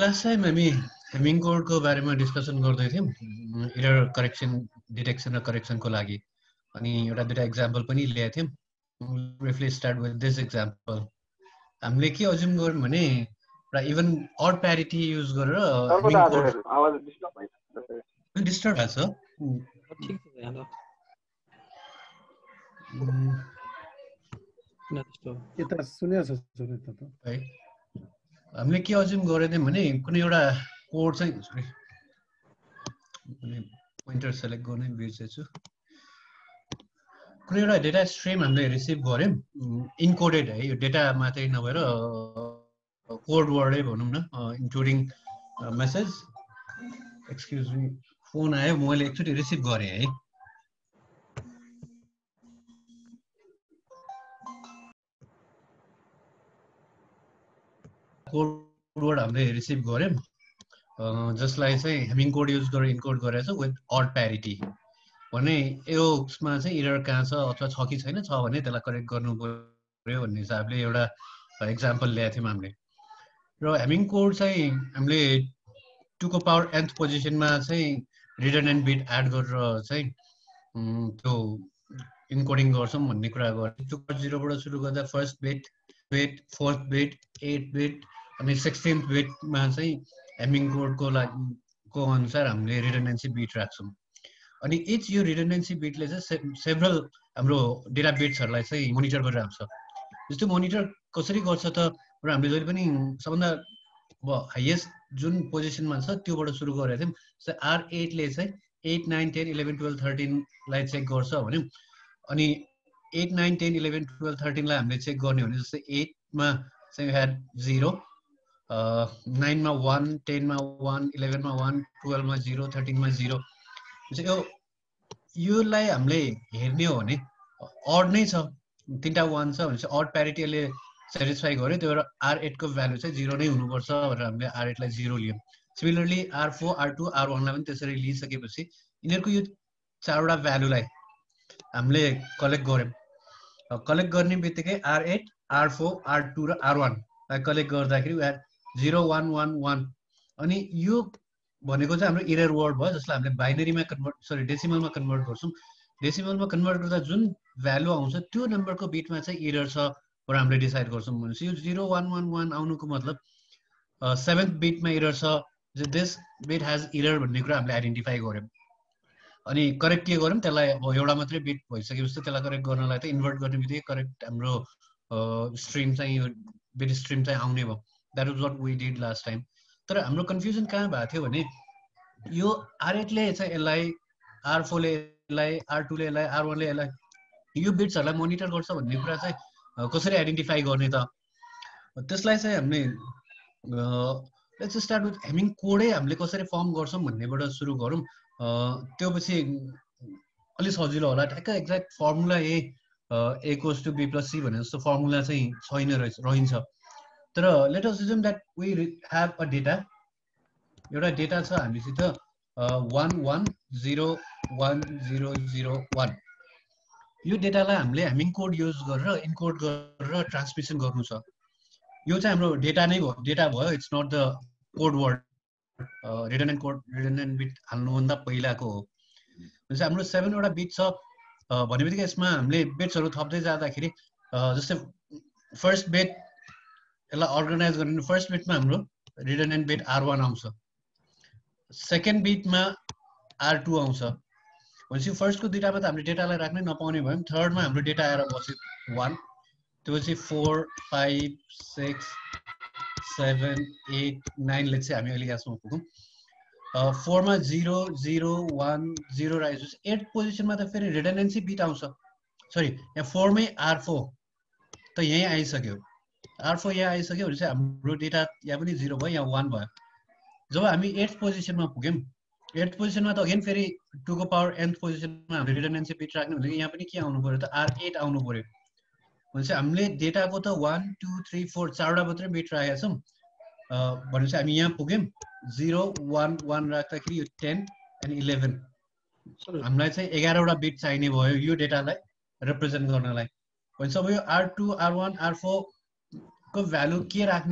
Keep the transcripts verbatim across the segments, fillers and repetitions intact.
Last time हामी हेमिङ कोडको बारेमा discussion गर्दै थियौँ एरर करेक्सन डिटेक्सन र करेक्सनको लागि अनि एउटा दुईटा एक्जाम्पल पनि ल्याएको थियौँ briefly start with this example हामीले के अज्युम गर्यौँ भने र इभन अड प्यारिटी युज गरेर हेमिङ कोड आवाज डिस्टर्ब भइरहेछ डिस्टर्ब भएको छ ठीक छ यहाँ त यता सुनेछ सुने त है हामीले के अज्युम गरेको थियौँ भने कुनै एउटा कोड चाहिँ सरी पोइन्टर सेलेक्ट गर्नै बिर्सेछु कुनै एउटा डेटा स्ट्रिम हामीले रिसिभ गर्यौँ इन्कोडेड है यो डेटा मात्रै नभएर कोड वर्डै भनौँ न including message excuse me phone आयो मैले एकचोटि रिसिभ गरेँ है कोड वर्ड हामीले रिसिभ गर्यौँ जसलाई चाहिँ हेमिङ कोड युज गरेर इन्कोड गरेर छ विथ अड प्यारिटी भने यसमा चाहिँ इरर कहाँ छ अथवा छ कि छैन छ भने त्यसलाई करेक्ट गर्नु पर्यो भन्ने हिसाबले एउटा एक्जाम्पल ल्याएको थियौँ हामीले र हेमिङ कोड चाहिँ हामीले टुको पावर एन्थ पोजिसनमा चाहिँ रिडन्डेन्ट बिट एड गरेर चाहिँ त्यो इन्कोडिङ गर्छौँ भन्ने कुरा गर्छौँ टु जिरोबाट सुरु गर्दा first bit bit fourth bit eight bit अनि सिक्सटिन्थ बिटमा चाहिँ हेमिङ कोडको लागि को अनुसार हामीले रिडन्डेन्सी बिट राख्छौँ अनि इच यो रिडन्डेन्सी बिटले चाहिँ सेभरल हाम्रो डेटा बिट्सहरूलाई चाहिँ मोनिटर गरेर आउँछ जस्तो मोनिटर कसरी गर्छ त र हामीले जहिले पनि सबभन्दा अब हाइएस्ट जुन पोजिसनमा छ त्योबाट सुरु गरेको थियौँ जस्तै आर एटले चाहिँ eight nine ten eleven twelve थर्टिनलाई चेक गर्छ भन्यौँ अनि eight nine ten eleven twelve थर्टिनलाई हामीले चेक गर्ने हो भने जस्तै एटमा चाहिँ ह्याड जिरो नाइनमा वान टेनमा वान इलेभेनमा वान टुवेल्भमा जिरो थर्टिनमा जिरो यो योलाई हामीले हेर्ने हो भने अड नै छ तिनवटा वान छ भने चाहिँ अड प्यारिटीले सेटिस्फाई गर्यो त्यो भएर आर एटको भ्यालु चाहिँ जिरो नै हुनुपर्छ भनेर हामीले आर एटलाई जिरो लियौँ similarly R four R two R वानलाई पनि त्यसरी लिइसकेपछि यिनीहरूको यो चारवटा भ्यालुलाई हामीले कलेक्ट गऱ्यौँ कलेक्ट गर्ने बित्तिकै R eight R four R two र आर वानलाई कलेक्ट गर्दाखेरि we had zero one one one अनि यो भनेको चाहिँ हाम्रो इरर वर्ड भयो जसलाई हामीले बाइनरीमा कन्भर्ट सरी डेसिमलमा कन्भर्ट गर्छौँ डेसिमलमा कन्भर्ट गर्दा जुन भ्यालु आउँछ त्यो नम्बरको बिटमा चाहिँ इरर छ र हामीले डिसाइड गर्छौँ भनेपछि यो जिरो वान वान वान आउनुको मतलब सेभेन्थ बिटमा इरर छ दिस बिट हेज इरर भन्ने कुरा हामीले आइडेन्टिफाई गऱ्यौँ अनि करेक्ट के गऱ्यौँ त्यसलाई अब एउटा मात्रै बिट भइसकेपछि त्यसलाई करेक्ट गर्नलाई त इन्भर्ट गर्ने बित्तिकै करेक्ट हाम्रो स्ट्रिम चाहिँ यो बिट स्ट्रिम चाहिँ आउने भयो that was what we did last time तर हाम्रो कन्फ्युजन कहाँ भएको थियो भने यो आर एटले चाहिँ यसलाई आर फोरले यसलाई आर टूले यसलाई आर वानले यसलाई यो बिट्सहरूलाई मोनिटर गर्छ भन्ने कुरा चाहिँ कसरी आइडेन्टिफाई गर्ने त त्यसलाई चाहिँ हामीले लेट्स स्टार्ट विथ हेमिङ कोडै हामीले कसरी फर्म गर्छौँ भन्नेबाट सुरु गरौँ त्यो पछि अलिक सजिलो होला ठ्याक्क एक्ज्याक्ट फर्मुला ए ए कोस टु बी प्लस सी भने जस्तो फर्मुला चाहिँ छैन रहेछ रहन्छ तर let us assume that we have a data एउटा डेटा छ हामीसित one one zero one zero zero one यो डेटालाई हामीले हेमिङ कोड युज गरेर इन्कोड गरेर ट्रान्समिसन गर्नु छ यो चाहिँ हाम्रो डेटा नै भयो डेटा भयो it's not the code word redundant code redundant bit हाल्नुभन्दा पहिलाको हो भनेपछि हाम्रो सेभेनवटा बिट छ भन्ने बित्तिकै यसमा हामीले बिट्सहरू थप्दै जाँदाखेरि जस्तै फर्स्ट बिट यसलाई अर्गनाइज गर्ने फर्स्ट बिटमा हाम्रो रिडन्डेन्ट बिट आर वान आउँछ सेकेन्ड बिटमा आर टू आउँछ भनेपछि फर्स्टको दुईटामा त हामीले डेटालाई राख्नै नपाउने भयौँ थर्डमा हाम्रो डेटा आएर बस्यो वान त्यो पछि four five six seven eight नाइनले चाहिँ हामी अहिले यहाँसम्म पुगौँ फोरमा जिरो जिरो वान जिरो आइसकेपछि एट पोजिसनमा त फेरि रिडन्डेन्सी बिट आउँछ सरी यहाँ फोरमै आर फोर त यहीँ आइसक्यो आर फोर यहाँ आइसक्यो भने चाहिँ हाम्रो डेटा यहाँ पनि जिरो भयो यहाँ वान भयो जब हामी एट पोजिसनमा पुग्यौँ एट पोजिसनमा त अगेन फेरि टुको पावर एन्थ पोजिसनमा हामीले रिडन्डेन्सी बिट राख्ने भनेको यहाँ पनि के आउनु पऱ्यो त आर एट आउनु पऱ्यो भनेपछि हामीले डेटाको त वान टू थ्री फोर चारवटा मात्रै बिट राखेका छौँ भनेपछि हामी यहाँ पुग्यौँ जिरो वान वान राख्दाखेरि यो टेन एन्ड इलेभेन हामीलाई चाहिँ एघारवटा बिट चाहिने भयो यो डेटालाई रिप्रेजेन्ट गर्नलाई भनेपछि अब यो R two R one R four को भ्यालु के राख्ने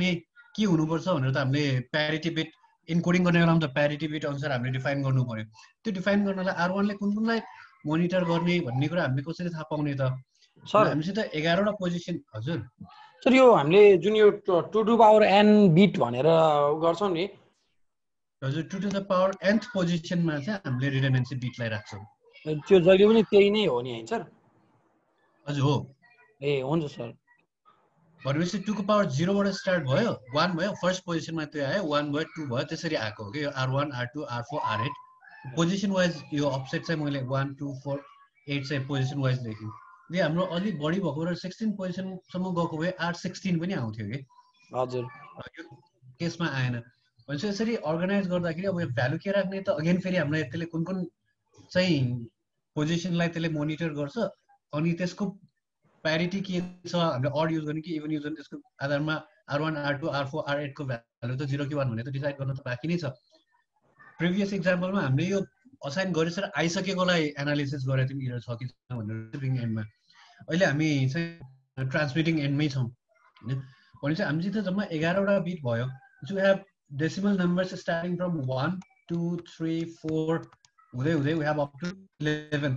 के हुनुपर्छ भनेर त हामीले प्यारिटी बिट इन्कोडिङ गर्ने बेलामा त प्यारिटी बिट अनुसार हामीले डिफाइन गर्नु पर्यो त्यो डिफाइन गर्नलाई आर वान ले कुन कुनलाई मोनिटर गर्ने भन्ने कुरा हामीले कसरी थाहा पाउने त सर हामीसित एघारवटा पोजिसन हजुर सर यो हामीले जुन यो two to power N bit भनेर गर्छौँ नि हजुर two to the power nth पोजिसनमा चाहिँ हामीले रिडन्डेन्सी बिटलाई राख्छौँ त्यो जहिले पनि त्यही नै हो नि हैन सर हजुर हो ए हुन्छ सर भनेपछि टु को पावर जिरोबाट स्टार्ट भयो वान भयो फर्स्ट पोजिसनमा त्यो आयो वान भयो टू भयो त्यसरी आएको हो कि यो R one R two R four R eight position wise यो अफसेट चाहिँ मैले वान टू फोर एट चाहिँ पोजिसन वाइज लेखेँ यो हाम्रो अलिक बढी भएको र सिक्सटिन पोजिसनसम्म गएको भए आर सिक्सटिन पनि आउँथ्यो कि हजुर यो केसमा आएन भनेपछि यसरी अर्गनाइज गर्दाखेरि अब यो भ्यालु के राख्ने त अगेन फेरि हामीलाई त्यसले कुन कुन चाहिँ पोजिसनलाई त्यसले मोनिटर गर्छ अनि त्यसको प्यारिटी के छ हामीले अड युज गर्ने कि इभन युज गर्ने त्यसको आधारमा R one R two R four R eight को भ्यालु त जिरो कि वान भनेर त डिसाइड गर्न त बाँकी नै छ प्रिभियस इक्जाम्पलमा हामीले यो असाइन गरेर आइसकेकोलाई एनालिसिस गरेर थियौँ इरर छ कि छैन भनेर रिसिभिङ एन्डमा अहिले हामी चाहिँ ट्रान्समिटिङ एन्डमै छौँ होइन भनेपछि हामीसित जम्मा एघारवटा बिट भयो you have decimal numbers starting from one two three four हुँदै हुँदै we have up to eleven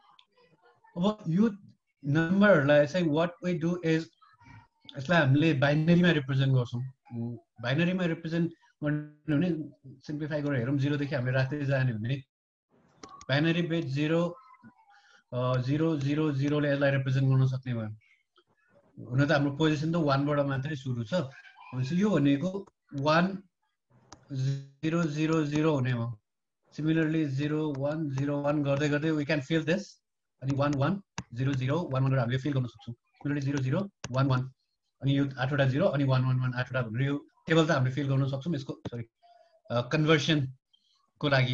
अब यो नम्बरहरूलाई चाहिँ वाट वी डु इज यसलाई हामीले बाइनरीमा रिप्रेजेन्ट गर्छौँ बाइनरीमा रिप्रेजेन्ट गर्ने भने सिम्प्लिफाई गरेर हेरौँ जिरोदेखि हामीले राख्दै जाने भने binary bit zero zero zero जिरोले यसलाई रिप्रेजेन्ट गर्न सक्ने भयो हुन त हाम्रो पोजिसन त वानबाट मात्रै सुरु छ भनेपछि यो भनेको वान जिरो जिरो जिरो हुने हो similarly zero one zero one गर्दै गर्दै वी क्यान फिल दिस अनि one one zero zero one one हामीले फिल गर्न सक्छौँ similarly zero zero one one अनि यो आठवटा जिरो अनि वान वान वान आठवटा भनेर यो टेबल त हामीले फिल गर्न सक्छौँ यसको सरी कन्भर्सनको लागि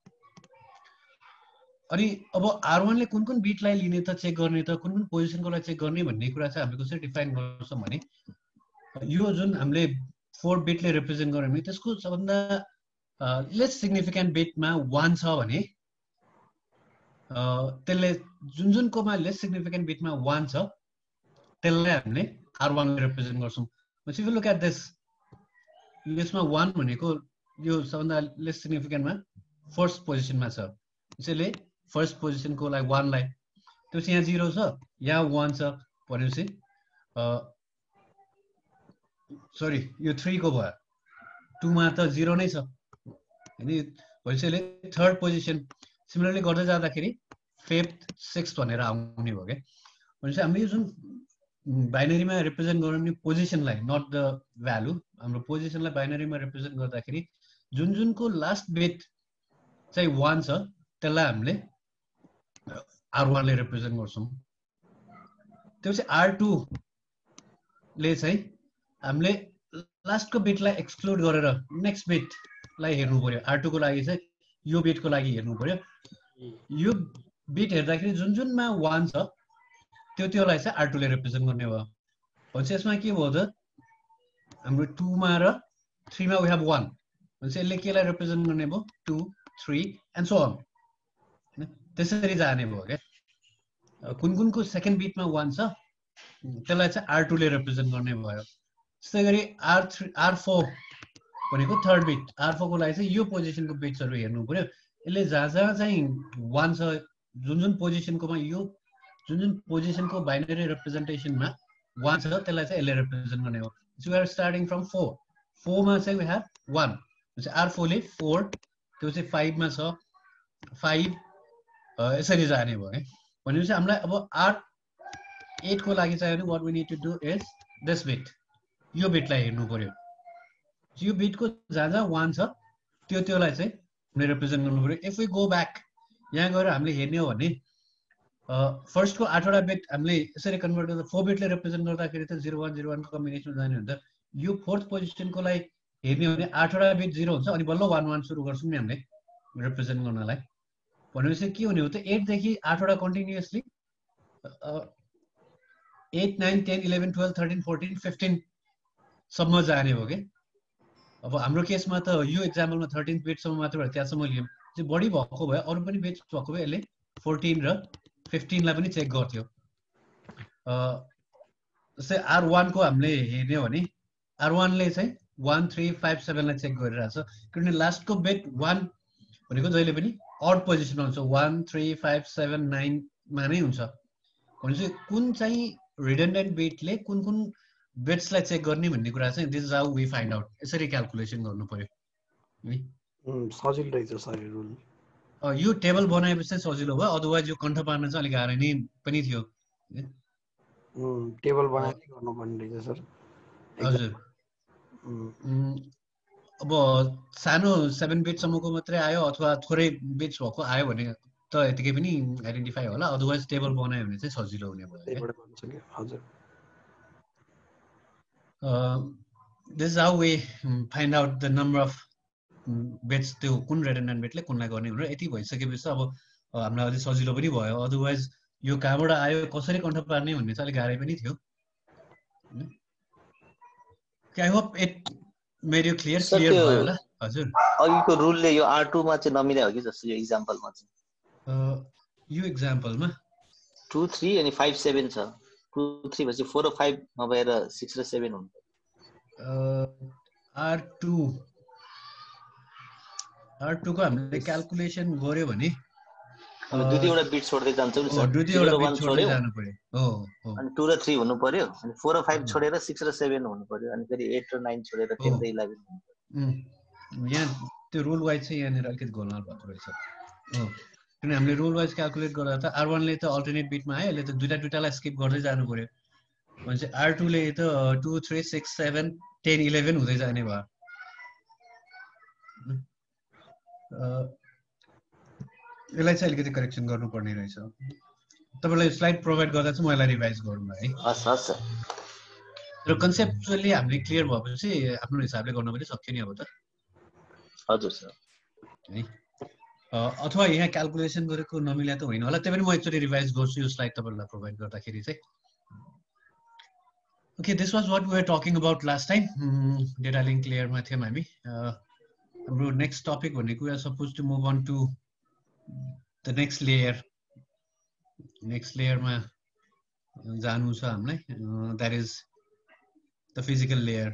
अनि अब आर वान ले कुन कुन बिटलाई लिने त चेक गर्ने त कुन कुन पोजिसनकोलाई चेक गर्ने भन्ने कुरा चाहिँ हामीले कसरी डिफाइन गर्छौँ भने यो जुन हामीले फोर बिटले रिप्रेजेन्ट गर्यो भने त्यसको सबभन्दा लेस सिग्निफिकेन्ट बिटमा वान छ भने त्यसले जुन जुनकोमा लेस सिग्निफिकेन्ट बिटमा वान छ त्यसलाई हामीले आर वान ले रिप्रेजेन्ट गर्छौँ if you look at this यसमा वान भनेको यो सबभन्दा लेस सिग्निफिकेन्टमा फर्स्ट पोजिसनमा छ त्यसैले फर्स्ट पोजिसनको लागि वानलाई त्यसपछि यहाँ जिरो छ यहाँ वान छ भनेपछि सरी यो थ्रीको भयो टूमा त जिरो नै छ होइन भनेपछि थर्ड पोजिसन सिमिलरली गर्दै जाँदाखेरि फिफ्थ सिक्स्थ भनेर आउने भयो क्या भनेपछि हामीले यो जुन बाइनरीमा रिप्रेजेन्ट गरौँ नि पोजिसनलाई नट द भ्यालु हाम्रो पोजिसनलाई बाइनरीमा रिप्रेजेन्ट गर्दाखेरि जुन जुनको लास्ट बिट चाहिँ वान छ त्यसलाई हामीले आर वान ले रिप्रेजेन्ट गर्छौँ त्यसपछि आर टू ले चाहिँ हामीले लास्टको बिटलाई एक्सक्लुड गरेर नेक्स्ट बिटलाई हेर्नु पर्यो आर टू को लागि चाहिँ यो बिटको लागि हेर्नु पर्यो यो बिट हेर्दाखेरि जुन जुनमा वान छ त्यो त्योलाई चाहिँ आर टू ले रिप्रेजेन्ट गर्ने भयो भनेपछि यसमा के भयो त हाम्रो टूमा र थ्रीमा वी हेभ वान भनेपछि यसले केलाई रिप्रेजेन्ट गर्ने भयो two three and so on त्यसरी जाने भयो क्या कुन कुनको सेकेन्ड बिटमा वान छ त्यसलाई चाहिँ आर टू ले रिप्रेजेन्ट गर्ने भयो त्यस्तै गरी आर थ्री आर फोर भनेको थर्ड बिट आर फोर को लागि चाहिँ यो पोजिसनको बिट्सहरू हेर्नु पर्यो यसले जहाँ जहाँ चाहिँ वान छ जुन जुन पोजिसनकोमा यो जुन जुन पोजिसनको बाइनरी रिप्रेजेन्टेसनमा वान छ त्यसलाई चाहिँ यसले रिप्रेजेन्ट गर्ने हो so we are starting from four फोरमा चाहिँ we have one R four ले फोर त्यो चाहिँ फाइभमा छ फाइभ यसरी जाने भयो है भनेपछि हामीलाई अब आर एट को लागि चाहियो भने what we need to do is this bit यो बिटलाई हेर्नु पर्यो यो बिटको जहाँ जहाँ वान छ त्यो त्योलाई चाहिँ हामीले रिप्रेजेन्ट गर्नु पर्यो इफ वी गो ब्याक यहाँ गएर हामीले हेर्ने हो भने फर्स्टको आठवटा बिट हामीले यसरी कन्भर्ट गर्दा फोर बिटले रिप्रेजेन्ट गर्दाखेरि त जिरो वान जिरो वानको कम्बिनेसनमा जाने हुन्छ यो फोर्थ पोजिसनको लागि हेर्ने हो भने आठवटा बिट जिरो हुन्छ अनि बल्ल वान वान सुरु गर्छौँ नि हामीले रिप्रेजेन्ट गर्नलाई भनेपछि के हुने हो त एटदेखि आठवटा continuously eight nine ten eleven twelve thirteen fourteen fifteen सम्म जाने हो कि अब हाम्रो केसमा त यो इक्जाम्पलमा थर्टिन बिटसम्म मात्र भयो त्यहाँसम्म लियौँ चाहिँ बढी भएको भए अरू पनि बिट भएको भए यसले फोर्टिन र फिफ्टिनलाई पनि चेक गर्थ्यो जस्तै आर वानको हामीले हेर्ने हो भने आर वानले चाहिँ one three five seven लाई चेक गरिरहेछ किनभने लास्टको बेट one भनेको जहिले पनि अड पोजिसनमा हुन्छ one three five seven nine मा नै हुन्छ भनेपछि कुन चाहिँ रिडन्डेन्ट बेटले कुन कुन बेट्सलाई चेक गर्ने भन्ने कुरा चाहिँ this is how we find out यसरी क्याल्कुलेसन गर्नु पर्यो है सजिलो रहेछ सर यो रुल यो टेबल बनाएपछि चाहिँ सजिलो भयो अदरवाइज यो कन्ठ पार्न चाहिँ अलिक गाह्रो नै पनि थियो टेबल बनाएर गर्नुपर्ने रहेछ सर हजुर अब सानो सेभेन बिटसम्मको मात्रै आयो अथवा थोरै बिट्स भएको आयो भने त यतिकै पनि आइडेन्टिफाई होला अदरवाइज टेबल बनायो भने चाहिँ सजिलो हुने भयो हजुर this is how we find out the number of bits त्यो कुन रेडन्डेन्ट बेटले कुनलाई गर्ने भनेर यति भइसकेपछि अब हामीलाई अलिक सजिलो पनि भयो अदरवाइज यो कहाँबाट आयो कसरी कन्ठ पार्ने भन्ने चाहिँ अलिक गाह्रै पनि थियो I hope it made you clear clear भयो होला हजुर अघिको रुलले यो आर टू मा चाहिँ नमिल्यो कि जस्तो यो एक्जाम्पलमा चाहिँ यो एक्जाम्पलमा two three अनि five seven छ two three भएपछि four र five नभएर six र seven हुन्छ आर टू आर टू को हामीले क्याल्कुलेसन गर्यो भने अब दुई दुईवटा बिट छोड्दै जान्छ नि सर दुई दुईवटा बिट छोड्दै जानु पर्यो हो हो अनि two र three हुनु पर्यो अनि four र five छोडेर six र seven हुनु पर्यो अनि फेरि eight र nine छोडेर ten र eleven हुनु पर्यो यहाँ त्यो रुल वाइज चाहिँ यहाँनिर अलिकति गोलमाल भएको रहेछ हो किन हामीले रुल वाइज क्याल्कुलेट गर्दा त आर वन ले त अल्टरनेट बिटमा आयो यसले त दुईटा दुईटालाई स्किप गर्दै जानु पर्यो भनेपछि आर टू ले त two three six seven ten eleven हुँदै जाने भयो यसलाई चाहिँ अलिकति करेक्सन गर्नुपर्ने रहेछ तपाईलाई स्लाइड प्रोभाइड गर्दा चाहिँ म यसलाई रिभाइज गरौँ है हस् हस् र कन्सेप्चुअली हामीले क्लियर भएपछि आफ्नो हिसाबले गर्न पनि सक्यो नि अब त हजुर सर है अथवा यहाँ क्याल्कुलेसन गरेको नमिला त होइन होला त्यही पनि म एकचोटि रिभाइज गर्छु यो स्लाइड तपाईलाई प्रोभाइड गर्दाखेरि चाहिँ okay this was what we were talking about last time data link लेयरमा थियौँ हामी हाम्रो नेक्स्ट टपिक भनेको we are suppose to move on to the next layer next लेयरमा जानु छ हामीलाई that is the physical layer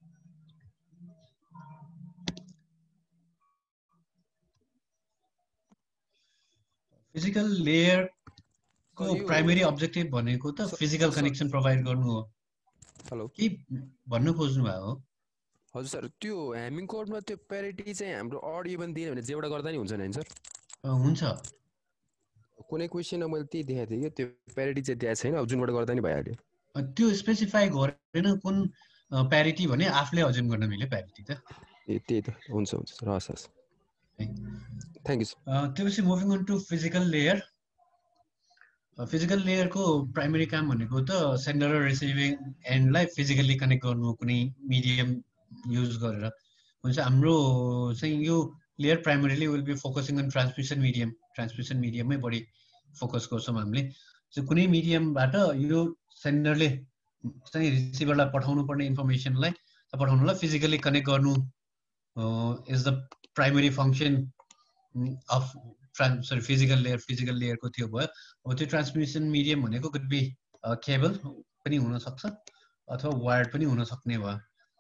physical layer को प्राइमरी अब्जेक्टिभ भनेको त फिजिकल कनेक्सन प्रोभाइड गर्नु हो हेलो के भन्नु खोज्नु भयो हजुर सर त्यो ह्यामिङ कोडमा त्यो प्यारिटी चाहिँ हाम्रो अड इभन दिने भने जेबाट गर्दा नि हुन्छ नि सर हुन्छ कुनै क्वेशनमा मैले त्यही देखाएको थिएँ कि त्यो प्यारिटी चाहिँ दिएको छैन अब जुनबाट गर्दा नि भइहाल्यो त्यो स्पेसिफाई गरेन कुन प्यारिटी भने आफूले अज्युम गर्न मिल्यो प्यारिटी त ए त्यही त हुन्छ हुन्छ सर हस् हस् थ्याङ्क यू सर त्यसपछि moving on to physical layer physical लेयरको प्राइमरी काम भनेको त सेन्डर र रिसिभिङ एन्डलाई फिजिकल्ली कनेक्ट गर्नु कुनै मिडियम युज गरेर हुन्छ हाम्रो चाहिँ यो layer primarily will be focusing on transmission medium transmission मिडियममै बढी फोकस गर्छौँ हामीले कुनै मिडियमबाट यो सेन्डरले चाहिँ रिसिभरलाई पठाउनु पर्ने इन्फर्मेसनलाई पठाउनुलाई फिजिकली कनेक्ट गर्नु is the primary function of trans sorry physical layer physical लेयरको थियो भयो अब त्यो ट्रान्समिसन मिडियम भनेको कुड बी केबल पनि हुन सक्छ अथवा वायर्ड पनि हुन सक्ने भयो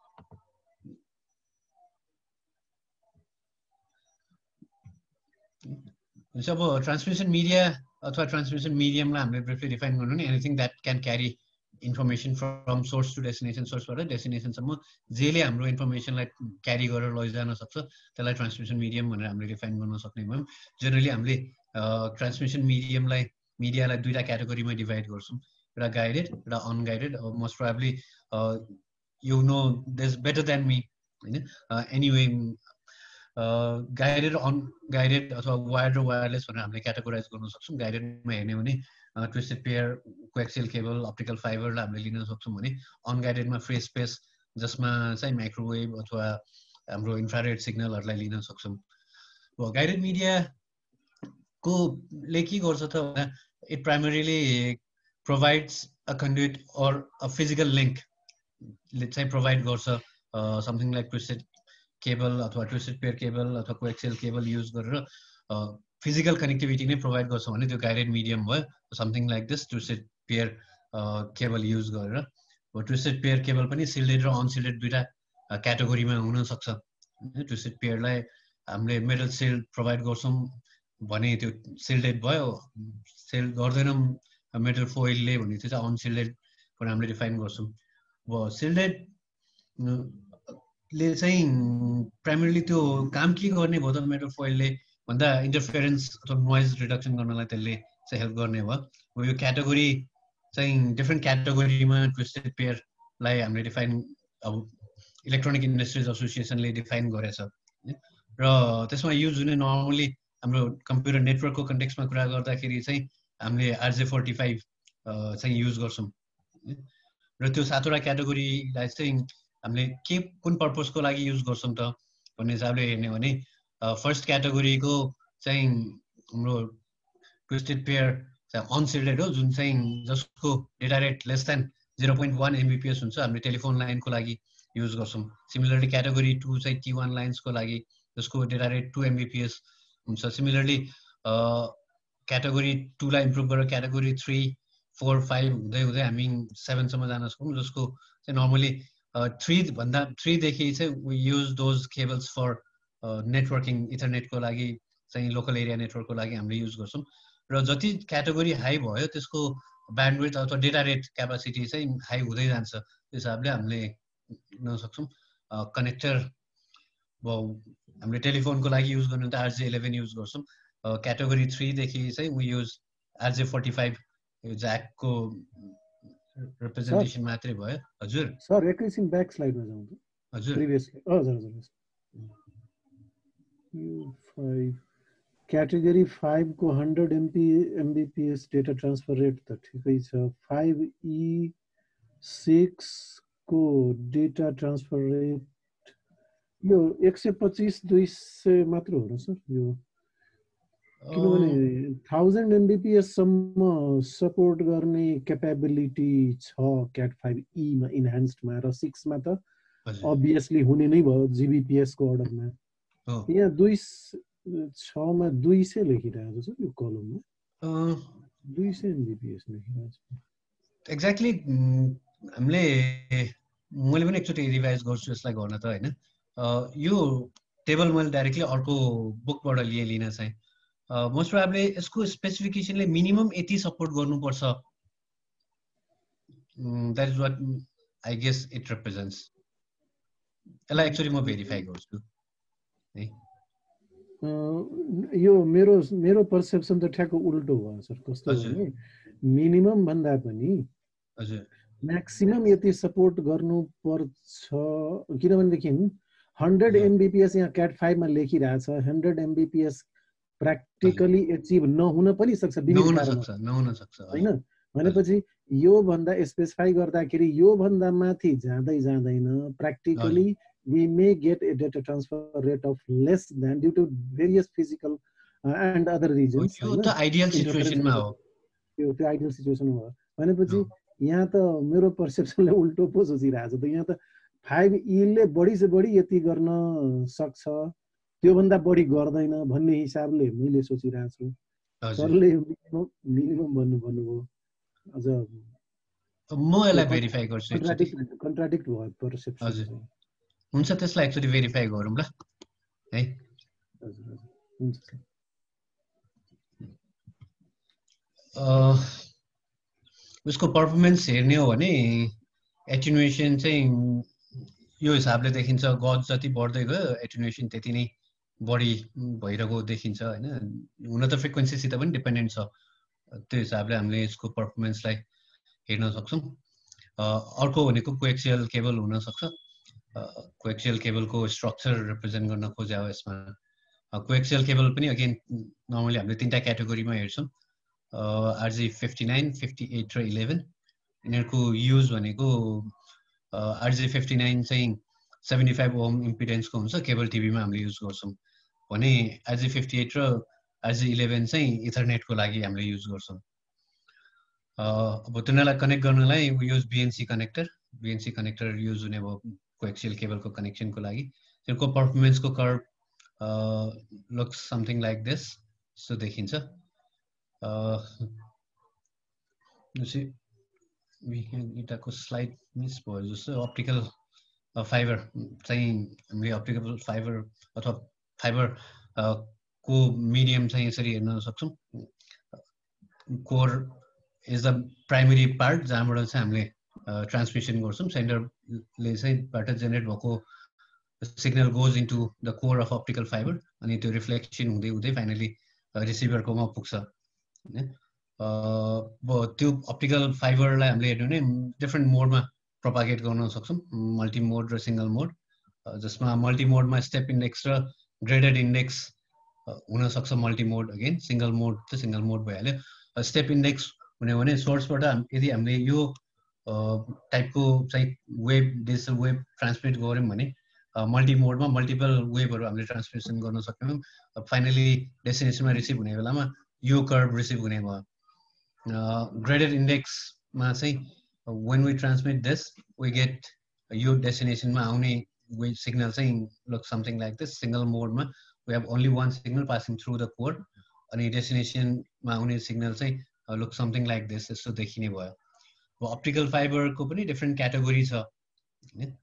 अब ट्रान्समिसन मिडिया अथवा ट्रान्समिसन मिडियमलाई हामीले ब्रिफली डिफाइन गर्नु नि anything that can carry information from source to destination सोर्सबाट डेस्टिनेसनसम्म जेले हाम्रो इन्फर्मेसनलाई क्यारी गरेर लैजान सक्छ त्यसलाई ट्रान्समिसन मिडियम भनेर हामीले डिफाइन गर्न सक्ने भयौँ जेनरली हामीले ट्रान्समिसन मिडियमलाई मिडियालाई दुईवटा क्याटेगोरीमा डिभाइड गर्छौँ एउटा गाइडेड एउटा unguided most probably you know this better than me होइन एनिवे गाइडेड अनगाइडेड अथवा वायर्ड र वायरलेस भनेर हामीले क्याटेगोराइज गर्न सक्छौँ गाइडेडमा हेर्ने भने twisted pair coaxial cable optical फाइबरलाई हामीले लिन सक्छौँ भने अनगाइडेडमा फ्री स्पेस जसमा चाहिँ माइक्रोवेभ अथवा हाम्रो इन्फ्रारेड सिग्नलहरूलाई लिन सक्छौँ गाइडेड मिडियाको ले के गर्छ त it primarily provides a conduit or a physical लिङ्कले चाहिँ प्रोभाइड गर्छ समथिङ लाइक ट्विस्टेड केबल अथवा ट्विस्टेड पेयर केबल अथवा कोएक्सियल केबल युज गरेर फिजिकल कनेक्टिभिटी नै प्रोभाइड गर्छ भने त्यो गाइडेड मिडियम भयो something like this twisted pair cable use गरेर ट्विस्टेड पेयर केबल पनि सिल्डेड र अनसिल्डेड दुईवटा क्याटेगोरीमा हुन सक्छ ट्विस्टेड पेयरलाई हामीले मेटल सेल प्रोभाइड गर्छौँ भने त्यो सिल्डेड भयो सेल गर्दैनौँ मेटल फोइलले भने त्यो चाहिँ अनसिल्डेड भनेर हामीले डिफाइन गर्छौँ अब सिल्डेड ले चाहिँ प्राइमरीली त्यो काम के गर्ने भयो त मेटल फोइलले भन्दा इन्टरफेरेन्स अथवा नोइज रिडक्सन गर्नलाई त्यसले चाहिँ हेल्प गर्ने भयो अब यो क्याटेगोरी चाहिँ डिफ्रेन्ट क्याटेगोरीमा ट्विस्टेड पेयरलाई हामीले डिफाइन अब इलेक्ट्रोनिक इन्डस्ट्रिज एसोसिएसनले डिफाइन गरेछ र त्यसमा युज हुने नर्मली हाम्रो कम्प्युटर नेटवर्कको कन्टेक्समा कुरा गर्दाखेरि चाहिँ हामीले आरजे फोर्टी फाइभ चाहिँ युज गर्छौँ र त्यो सातवटा क्याटेगोरीलाई चाहिँ हामीले के कुन पर्पजको लागि युज गर्छौँ त भन्ने हिसाबले हेर्ने हो भने फर्स्ट क्याटेगोरीको चाहिँ हाम्रो ट्विस्टेड पेयर चाहिँ अनसिल्डेड हो जुन चाहिँ जसको data rate less than zero point one Mbps हुन्छ हामीले टेलिफोन लाइनको लागि युज गर्छौँ सिमिलरली क्याटेगोरी टू चाहिँ टी वान लाइन्सको लागि जसको डेटा रेट टू एमबिपिएस हुन्छ सिमिलरली क्याटेगोरी टूलाई इम्प्रुभ गरेर क्याटेगोरी थ्री फोर फाइभ हुँदै हुँदै हामी सेभेनसम्म जान सक्छौँ जसको चाहिँ नर्मली थ्री भन्दा थ्रीदेखि चाहिँ we use those cables for networking इथरनेटको लागि चाहिँ लोकल एरिया नेटवर्कको लागि हामीले युज गर्छौँ र जति क्याटेगोरी हाई भयो त्यसको ब्यान्डविड्थ अथवा डेटा रेट क्यापासिटी चाहिँ हाई हुँदै जान्छ त्यो हिसाबले हामीले गर्न सक्छौँ कनेक्टर हामीले टेलिफोनको लागि युज गर्नु त आरजे इलेभेन युज गर्छौँ क्याटेगोरी थ्रीदेखि चाहिँ we use RJ forty five यो ज्याकको रिप्रेजेन्टेसन मात्रै भयो हजुर सर एकैछिन ब्याक स्लाइडमा जाउँ त हजुर प्रिभियसली हजुर हजुर यो फाइभ क्याटेगोरी फाइभ को hundred MP Mbps data transfer rate त ठिकै छ फाइभ ई सिक्स को डेटा ट्रान्सफर रेट यो एक सय पच्चिस दुई सय मात्र हो र सर यो किनभने थाउजन्ड एमबिपिएस सम्म सपोर्ट गर्ने क्यापेबिलिटी छ क्याट फाइभ ईमा इन्हान्स्डमा र सिक्समा त अभियसली हुने नै भयो जिबिपिएस को अर्डरमा यहाँ दुई छमा दुई सय लेखिरहेको छ यो कलममा दुई सय एमबिपिएस लेखिरहेको छ एक्ज्याक्टली हामीले मैले पनि एकचोटि रिभाइज गर्छु यसलाई गर्न त होइन यो टेबल मैले डाइरेक्टली अर्को बुकबाट लिए लिन चाहिँ मोस्ट प्रोबेबली यसको स्पेसिफिकेसनले मिनिमम यति सपोर्ट गर्नुपर्छ that is what I guess it represents यसलाई एक्चुअली म भेरिफाई गर्छु है यो मेरो मेरो पर्सेप्सन त ठ्याक्क उल्टो भयो सर कस्तो भने मिनिमम भन्दा पनि हजुर म्याक्सिमम यति सपोर्ट गर्नु पर्छ किनभनेदेखि हन्ड्रेड एमबिपिएस यहाँ क्याट फाइभमा लेखिरहेछ हन्ड्रेड एमबिपिएस प्र्याक्टिकली एचिभ नहुन पनि सक्छ होइन भनेपछि यो भन्दा स्पेसिफाई गर्दाखेरि यो भन्दा माथि जाँदै जाँदैन practically we may get a data transfer rate of less than due to various physical uh, and other reasons. यो त आइडियल सिचुएसनमा हो यो त्यो आइडियल सिचुएसन हो भनेपछि यहाँ त मेरो पर्सेप्सनले उल्टो पो सोचिरहेको छ त यहाँ त फाइभ ईले बढी से बढी यति गर्न सक्छ त्यो भन्दा बढी गर्दैन भन्ने हिसाबले मैले सोचिरहेको छु सरले मिनिमम भन्नु भन्नुभयो अझ म यसलाई भेरिफाई गर्छु कन्ट्राडिक्ट कन्ट्राडिक्ट भयो पर्सेप्सन हजुर हुन्छ त्यसलाई एक्चुअली भेरिफाई गरौँ ल है उसको पर्फर्मेन्स हेर्ने हो भने एटेन्युएसन चाहिँ यो हिसाबले देखिन्छ गज जति बढ्दै गयो एटेन्युएसन त्यति नै बढी भइरहेको देखिन्छ होइन हुन त फ्रिक्वेन्सीसित पनि डिपेन्डेन्ट छ त्यो हिसाबले हामीले यसको पर्फर्मेन्सलाई हेर्न सक्छौँ अर्को भनेको कोएक्सियल केबल हुन सक्छ कोएक्सियल केबलको स्ट्रक्चर रिप्रेजेन्ट गर्न खोजे हो यसमा कोएक्सियल केबल पनि अगेन नर्मली हामीले तिनवटा क्याटेगोरीमा हेर्छौँ RG fifty nine fifty eight र इलेभेन यिनीहरूको युज भनेको आरजी फिफ्टी नाइन चाहिँ सेभेन्टी फाइभ ओम इम्पिडेन्सको हुन्छ केबल टिभीमा हामीले युज गर्छौँ भने आरजी फिफ्टी एट र आरजी इलेभेन चाहिँ इथरनेटको लागि हामीले युज गर्छौँ अब तिनीहरूलाई कनेक्ट गर्नलाई use BNC connector BNC connector use हुने भयो कोएक्सियल केबलको कनेक्सनको लागि त्यसको पर्फर्मेन्सको curve looks something like this so देखिन्छ इटाको स्लाइड मिस भयो जस्तो अप्टिकल फाइबर चाहिँ हामीले अप्टिकल फाइबर अथवा फाइबर को मिडियम चाहिँ यसरी हेर्न सक्छौँ core is the primary part जहाँबाट चाहिँ हामीले ट्रान्समिसन गर्छौँ सेन्टरले चाहिँ बाट जेनेरेट भएको signal goes into the core of optical fibre अनि त्यो रिफ्लेक्सन हुँदै हुँदै फाइनली रिसिभरकोमा पुग्छ हैन अब त्यो अप्टिकल फाइबरलाई हामीले हेर्नु भने डिफ्रेन्ट मोडमा प्रोपागेट गर्न सक्छौँ मल्टी मोड र सिंगल मोड जसमा मल्टी मोडमा स्टेप इन्डेक्स र ग्रेडेड इन्डेक्स हुन सक्छ multi mode again single mode त सिंगल मोड भइहाल्यो स्टेप इन्डेक्स हुने भने सोर्सबाट यदि हामीले यो टाइपको चाहिँ वेब डिजिटल वेब ट्रान्समिट गऱ्यौँ भने मल्टी मोडमा मल्टिपल वेबहरू हामीले ट्रान्समिसन गर्न सक्यौँ फाइनली डेस्टिनेसनमा रिसिभ हुने बेलामा यो कर्भ रिसिभ हुने भयो ग्रेडेड इन्डेक्समा चाहिँ when we transmit this we get यो डेस्टिनेसनमा आउने वेभ सिग्नल चाहिँ look something like this single mode मा we have only one signal passing through the core अनि डेस्टिनेसनमा आउने सिग्नल चाहिँ look something like this यस्तो देखिने भयो अब अप्टिकल फाइबरको पनि डिफ्रेन्ट क्याटेगोरी छ हैन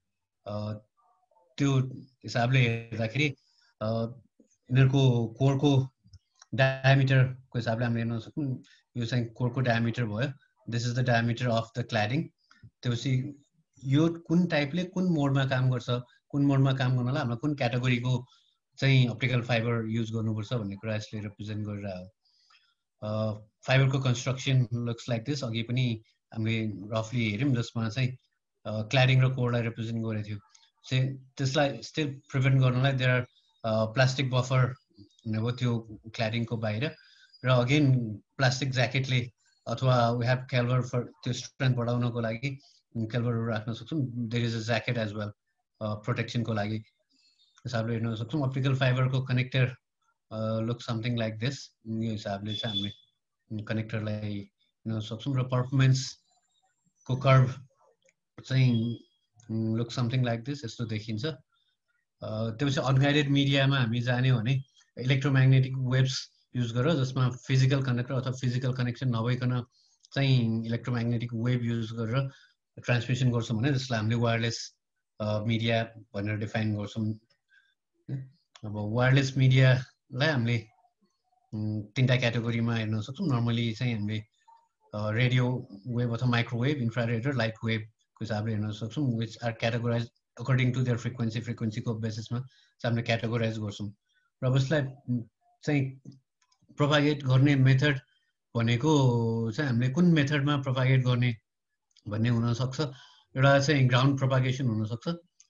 त्यो हिसाबले हेर्दाखेरि यिनीहरूको कोरको डायमिटरको हिसाबले हामीले हेर्न सक्छौँ यो चाहिँ कोरको डायमिटर भयो this is the diameter of the cladding त्यसपछि यो कुन टाइपले कुन मोडमा काम गर्छ कुन मोडमा काम गर्नलाई हामीले कुन क्याटेगोरीको चाहिँ अप्टिकल फाइबर युज गर्नुपर्छ भन्ने कुरा यसले रिप्रेजेन्ट गरिरहेको हो फाइबरको कन्स्ट्रक्सन लुक्स लाइक दिस अघि पनि हामीले रफली हेर्यौँ जसमा चाहिँ क्ल्याडिङ र कोरलाई रिप्रेजेन्ट गरेको थियो चाहिँ त्यसलाई स्टिल प्रिभेन्ट गर्नलाई देयर आर प्लास्टिक बफर हुने भयो त्यो क्ल्याडिङको बाहिर र अगेन प्लास्टिक ज्याकेटले अथवा we have calver for त्यो स्ट्रेन्थ बढाउनको लागि क्याल्भरहरू राख्न सक्छौँ there is a jacket as well प्रोटेक्सनको लागि हिसाबले हेर्न सक्छौँ अप्टिकल फाइबरको connector look something like this यो हिसाबले चाहिँ हामीले कनेक्टरलाई हेर्न सक्छौँ र पर्फर्मेन्सको कर्भ चाहिँ लुक समथिङ लाइक दिस यस्तो देखिन्छ त्यसपछि अनगाइडेड मिडियामा हामी जाने भने इलेक्ट्रोम्याग्नेटिक वेभ्स युज गरेर जसमा फिजिकल कनेक्टर अथवा फिजिकल कनेक्सन नभइकन चाहिँ इलेक्ट्रोम्याग्नेटिक वेभ युज गरेर ट्रान्समिसन गर्छौँ भने जसलाई हामीले वायरलेस मिडिया भनेर डिफाइन गर्छौँ अब वायरलेस मिडियालाई हामीले तीनटा क्याटेगोरीमा हेर्न सक्छौँ नर्मली चाहिँ हामीले रेडियो वेभ अथवा माइक्रोवेभ इन्फ्रारेड र लाइट वेभको हिसाबले हेर्न सक्छौँ which are categorise according to their frequency फ्रिक्वेन्सीको बेसिसमा चाहिँ हामीले क्याटेगोराइज गर्छौँ र अब यसलाई चाहिँ प्रोपागेट गर्ने मेथड भनेको चाहिँ हामीले कुन मेथडमा प्रोपागेट गर्ने भन्ने हुन सक्छ एउटा चाहिँ ग्राउन्ड प्रोपागेसन हुन सक्छ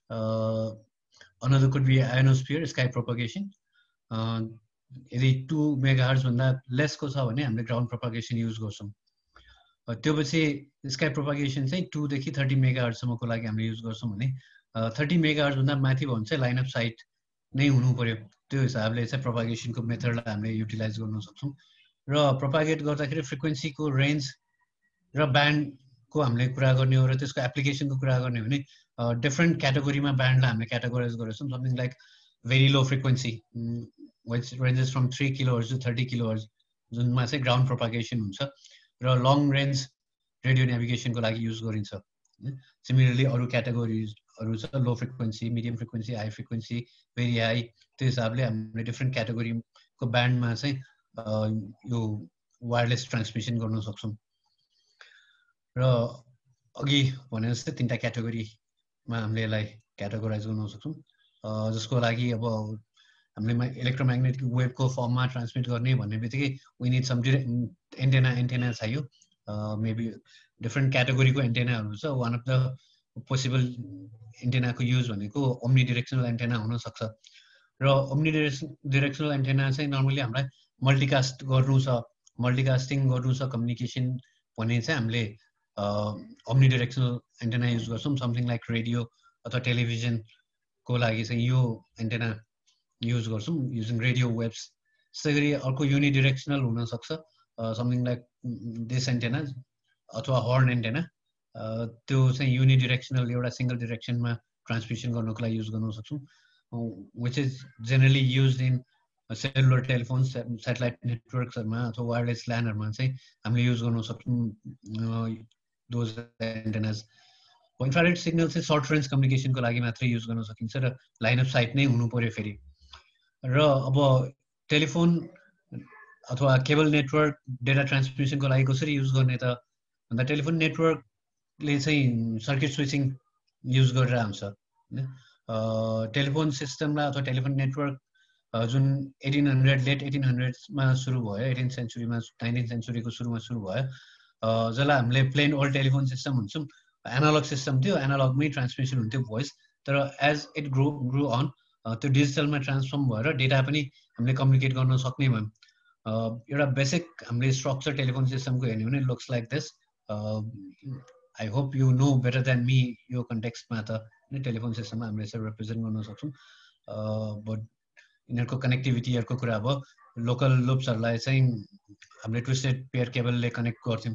another could be ionosphere sky propagation यदि टू मेगाहर्ज भन्दा लेसको छ भने हामीले ग्राउन्ड प्रोपागेसन युज गर्छौँ त्यो पछि स्काई प्रोपागेसन चाहिँ टू देखि थर्टी मेगाहर्जसम्मको लागि हामीले युज गर्छौँ भने थर्टी मेगाहर्ज भन्दा माथि भयो भने चाहिँ लाइन अफ साइट नै हुनु पर्यो त्यो हिसाबले चाहिँ प्रोपागेसनको मेथडलाई हामीले युटिलाइज गर्न सक्छौँ र प्रोपागेट गर्दाखेरि फ्रिक्वेन्सीको रेन्ज र ब्यान्डको हामीले कुरा गर्ने हो र त्यसको एप्लिकेसनको कुरा गर्ने हो भने डिफ्रेन्ट क्याटेगोरीमा ब्यान्डलाई हामीले क्याटेगोराइज गरेको छौँ something like very low frequency which ranges from three kilo hertz to thirty kilo hertz जुनमा चाहिँ ग्राउन्ड प्रोपागेसन हुन्छ र लङ रेन्ज रेडियो नेभिगेसनको लागि युज गरिन्छ सिमिलरली अरू क्याटेगोरीहरू छ low frequency medium frequency high frequency very high त्यो हिसाबले हामीले डिफ्रेन्ट क्याटेगोरीको ब्यान्डमा चाहिँ यो वायरलेस ट्रान्समिसन गर्न सक्छौँ र अघि भने जस्तै तिनवटा क्याटेगोरीमा हामीले यसलाई क्याटेगोराइज गर्न सक्छौँ जसको लागि अब हामीले इलेक्ट्रोम्याग्नेटिक वेभको फर्ममा ट्रान्समिट गर्ने भन्ने बित्तिकै we need some antenna antenna चाहियो मेबी डिफ्रेन्ट क्याटेगोरीको एन्टेनाहरू छ वान अफ द पोसिबल एन्टेनाको युज भनेको ओम्नी डिरेक्सनल एन्टेना हुनसक्छ र ओम्नी डिरेक्सनल एन्टेना चाहिँ नर्मली हामीलाई मल्टिकास्ट गर्नु छ मल्टिकास्टिङ गर्नु छ कम्युनिकेसन भने चाहिँ हामीले ओम्नी डिरेक्सनल एन्टेना युज गर्छौँ समथिङ लाइक रेडियो अथवा टेलिभिजनको लागि चाहिँ यो एन्टेना युज गर्छौँ युजिङ रेडियो वेभ्स त्यसै गरी अर्को युनिडिरेक्सनल हुनसक्छ समथिङ लाइक दिस एन्टेना अथवा हर्न एन्टेना त्यो चाहिँ युनिडिरेक्सनल एउटा सिङ्गल डिरेक्सनमा ट्रान्समिसन गर्नको लागि युज गर्न सक्छौँ which is generally use in cellular telephone satellite नेटवर्क्सहरूमा अथवा वायरलेस ल्यान्डहरूमा चाहिँ हामीले युज गर्न सक्छौँ दोज एन्टेनाज इन्फ्रारेड सिग्नल चाहिँ सर्ट रेन्ज कम्युनिकेसनको लागि मात्रै युज गर्न सकिन्छ र लाइन अफ साइट नै हुनु पर्यो फेरि। र अब टेलिफोन अथवा केबल नेटवर्क डेटा ट्रान्समिसनको लागि कसरी युज गर्ने त भन्दा टेलिफोन नेटवर्कले चाहिँ सर्किट स्विचिङ युज गरेर आउँछ हैन। टेलिफोन सिस्टमलाई अथवा टेलिफोन नेटवर्क जुन एटिन हन्ड्रेड लेट एटिन हन्ड्रेडमा सुरु भयो, एटिन सेन्चुरीमा नाइन्टिन सेन्चुरीको सुरुमा सुरु भयो, जसलाई हामीले प्लेन ओल्ड टेलिफोन सिस्टम भन्छौँ। एनालग सिस्टम थियो, एनालगमै ट्रान्समिसन हुन्थ्यो भोइस, तर as it grow grow on त्यो डिजिटलमा ट्रान्सफर्म भएर डेटा पनि हामीले कम्युनिकेट गर्न सक्ने भयौँ। एउटा बेसिक हामीले स्ट्रक्चर टेलिफोन सिस्टमको हेर्ने भने looks like this. I hope you know better than me यो कन्टेक्स्टमा त टेलिफोन सिस्टममा हामीले यसरी रिप्रेजेन्ट गर्न सक्छौँ। बट यिनीहरूको कनेक्टिभिटीहरूको कुरा अब लोकल लुप्सहरूलाई चाहिँ हामीले ट्विस्टेड पेयर केबलले कनेक्ट गर्थ्यौँ।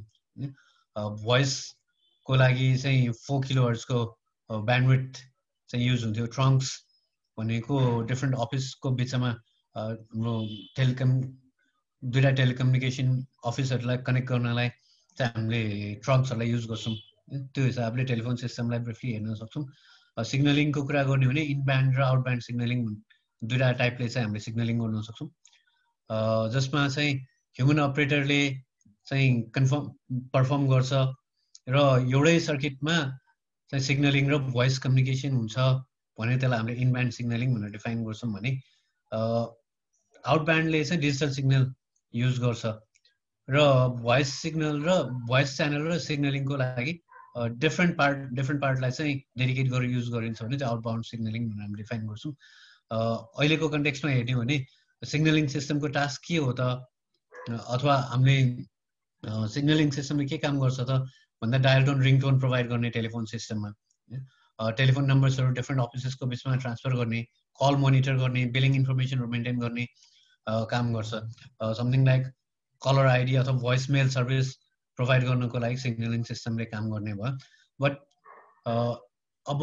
भोइसको लागि चाहिँ फोर किलो हर्ट्जको ब्यान्डविड्थ चाहिँ युज हुन्थ्यो। ट्रङ्क्स भनेको डिफ्रेन्ट अफिसको बिचमा हाम्रो टेलिकम दुईवटा टेलिकम्युनिकेसन अफिसहरूलाई कनेक्ट गर्नलाई चाहिँ हामीले ट्रङ्क्सहरूलाई युज गर्छौँ। त्यो हिसाबले टेलिफोन सिस्टमलाई ब्रिफली हेर्न सक्छौँ। सिग्नलिङको कुरा गर्ने भने इन ब्यान्ड र आउट ब्यान्ड सिग्नलिङ दुईवटा टाइपले चाहिँ हामीले सिग्नलिङ गर्न सक्छौँ, जसमा चाहिँ ह्युमन अपरेटरले चाहिँ कन्फर्म पर्फर्म गर्छ र एउटै सर्किटमा चाहिँ सिग्नलिङ र भोइस कम्युनिकेसन हुन्छ भने त्यसलाई हामीले इन ब्यान्ड सिग्नलिङ भनेर डिफाइन गर्छौँ भने आउट ब्यान्डले चाहिँ डिजिटल सिग्नल युज गर्छ र भोइस सिग्नल र भोइस च्यानल र सिग्नलिङको लागि डिफ्रेन्ट पार्ट डिफ्रेन्ट पार्टलाई चाहिँ डेडिकेट गरेर युज गरिन्छ भने चाहिँ आउटबाउन्ड सिग्नलिङ भनेर हामी डिफाइन गर्छौँ। अहिलेको कन्टेक्स्टमा हेर्ने हो भने सिग्नलिङ सिस्टमको टास्क के हो त, अथवा हामीले सिग्नलिङ सिस्टमले के काम गर्छ त भन्दा dial tone ring tone provide गर्ने टेलिफोन सिस्टममा टेलिफोन नम्बर्सहरू डिफ्रेन्ट अफिसेसको बिचमा ट्रान्सफर गर्ने, कल मोनिटर गर्ने, बिलिङ इन्फर्मेसनहरू मेन्टेन गर्ने काम गर्छ। समथिङ लाइक कलर आइडी अथवा भोइस मेल सर्भिस प्रोभाइड गर्नको लागि सिग्नलिङ सिस्टमले काम गर्ने भयो। बट अब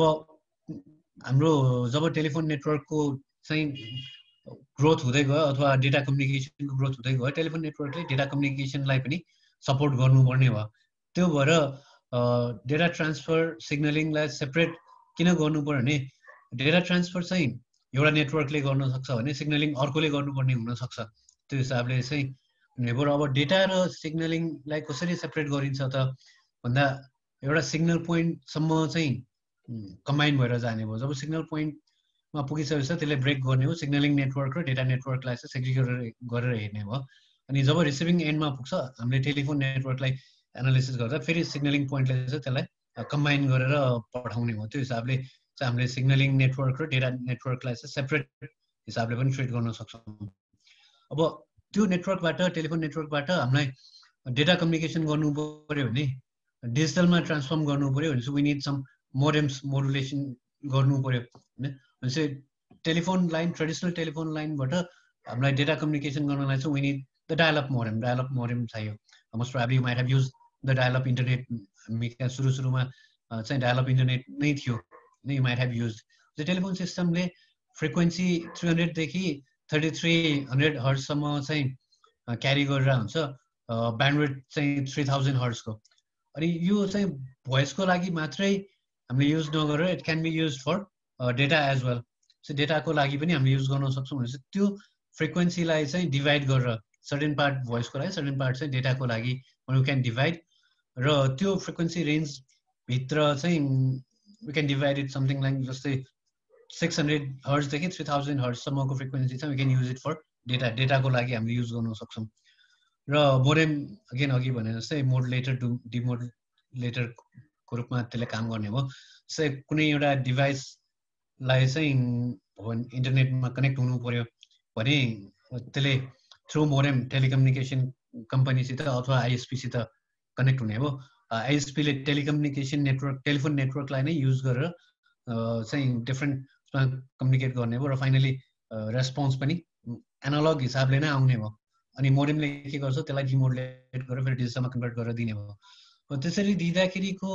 हाम्रो जब टेलिफोन नेटवर्कको चाहिँ ग्रोथ हुँदै गयो अथवा डेटा कम्युनिकेसनको ग्रोथ हुँदै गयो, टेलिफोन नेटवर्कले डेटा कम्युनिकेसनलाई पनि सपोर्ट गर्नुपर्ने भयो। त्यो भएर डेटा ट्रान्सफर सिग्नलिङलाई सेपरेट किन गर्नु पर्यो भने डेटा ट्रान्सफर चाहिँ एउटा नेटवर्कले गर्न सक्छ भने सिग्नलिङ अर्कोले गर्नुपर्ने हुनसक्छ। त्यो हिसाबले चाहिँ नेबर अब डेटा र सिग्नलिङलाई कसरी सेपरेट गरिन्छ त भन्दा एउटा सिग्नल पोइन्टसम्म चाहिँ कम्बाइन भएर जाने भयो। जब सिग्नल पोइन्टमा पुगिसकेपछि त्यसले ब्रेक गर्ने हो, सिग्नलिङ नेटवर्क र डेटा नेटवर्कलाई चाहिँ सेग्रिगेट गरेर हेर्ने भयो। अनि जब रिसिभिङ एन्डमा पुग्छ हामीले टेलिफोन नेटवर्कलाई एनालिसिस गर्दा फेरि सिग्नलिङ पोइन्टले चाहिँ त्यसलाई कम्बाइन गरेर पठाउने हो। त्यो हिसाबले चाहिँ हामीले सिग्नलिङ नेटवर्क र डेटा नेटवर्कलाई चाहिँ सेपरेट हिसाबले पनि ट्रिट गर्न सक्छौँ। अब त्यो नेटवर्कबाट टेलिफोन नेटवर्कबाट हामीलाई डेटा कम्युनिकेसन गर्नु पर्यो भने डिजिटलमा ट्रान्सफर्म गर्नु पर्यो भने we need some modems modulation गर्नु पर्यो हैन। भनेपछि टेलिफोन लाइन ट्रेडिसनल टेलिफोन लाइनबाट हामीलाई डेटा कम्युनिकेसन गर्नलाई चाहिँ we need the dial up modem dial up modem चाहियो। Most probably you might have use the dial up internet. हामी सुरु सुरुमा चाहिँ डायल अप इन्टरनेट नै थियो, you might have use. The telephone सिस्टमले फ्रिक्वेन्सी थ्री हन्ड्रेडदेखि थर्टी थ्री हन्ड्रेड हर्ट्ससम्म चाहिँ क्यारी गरेर हुन्छ, ब्यान्डविड्थ चाहिँ थ्री थाउजन्ड हर्ट्सको। अनि यो चाहिँ भोइसको लागि मात्रै हामीले युज नगरेर it can be use for data as well. So डेटाको लागि पनि हामीले युज गर्न सक्छौँ भने चाहिँ त्यो फ्रिक्वेन्सीलाई चाहिँ डिभाइड गरेर सर्टेन पार्ट भोइसको लागि सर्टेन पार्ट चाहिँ डेटाको लागि यु क्यान डिभाइड, र त्यो फ्रिक्वेन्सी रेन्जभित्र चाहिँ you can divide it something like जस्तै सिक्स हन्ड्रेड हर्ट्सदेखि थ्री थाउजन्ड हर्ट्ससम्मको फ्रिक्वेन्सी चाहिँ we can use it for data डेटाको लागि हामीले युज गर्न सक्छौँ। र मोडेम अगेन अघि भने जस्तै मोडुलेटर डु डिमोडुलेटरको रूपमा त्यसले काम गर्ने हो। जस्तै कुनै एउटा डिभाइसलाई चाहिँ इन्टरनेटमा कनेक्ट हुनु पर्यो भने त्यसले थ्रु मोडेम टेलिकम्युनिकेसन कम्पनीसित अथवा आइएसपीसित कनेक्ट हुने हो। आइएसपीले टेलिकम्युनिकेसन नेटवर्क टेलिफोन नेटवर्कलाई नै युज गरेर चाहिँ डिफ्रेन्टमा कम्युनिकेट गर्ने हो र फाइनली रेस्पोन्स पनि एनालग हिसाबले नै आउने भयो। अनि मोडेमले के गर्छ त्यसलाई डिमोडुलेट गरेर फेरि डिजिटलमा कन्भर्ट गरेर दिने भयो। त्यसरी दिँदाखेरिको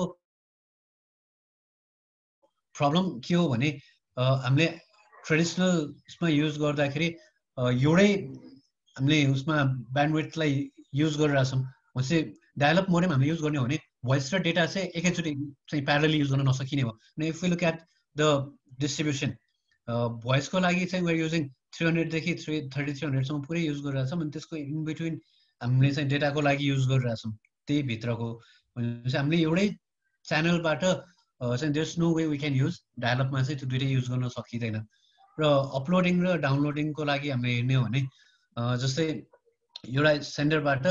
प्रब्लम के हो भने हामीले ट्रेडिसनल उसमा युज गर्दाखेरि एउटै हामीले उसमा ब्यान्डविड्थलाई युज गरिरहेछौँ। भनेपछि डायल अप मोडेम हामीले युज गर्ने हो भने भोइस र डेटा चाहिँ एकैचोटि चाहिँ प्यारलली युज गर्न नसकिने हो। अनि if you look at the distribution भोइसको लागि चाहिँ वेयर युजिङ थ्री हन्ड्रेडदेखि थ्री थर्टी थ्री हन्ड्रेडसम्म पुरै युज गरिरहेछौँ अनि त्यसको इन बिट्विन हामीले चाहिँ डेटाको लागि युज गरिरहेछौँ त्यही भित्रको भनेपछि हामीले एउटै च्यानलबाट चाहिँ there's no way we can use डायलअपमा चाहिँ त्यो दुइटै युज गर्न सकिँदैन। र अपलोडिङ र डाउनलोडिङको लागि हामीले हेर्ने हो भने जस्तै एउटा सेन्डरबाट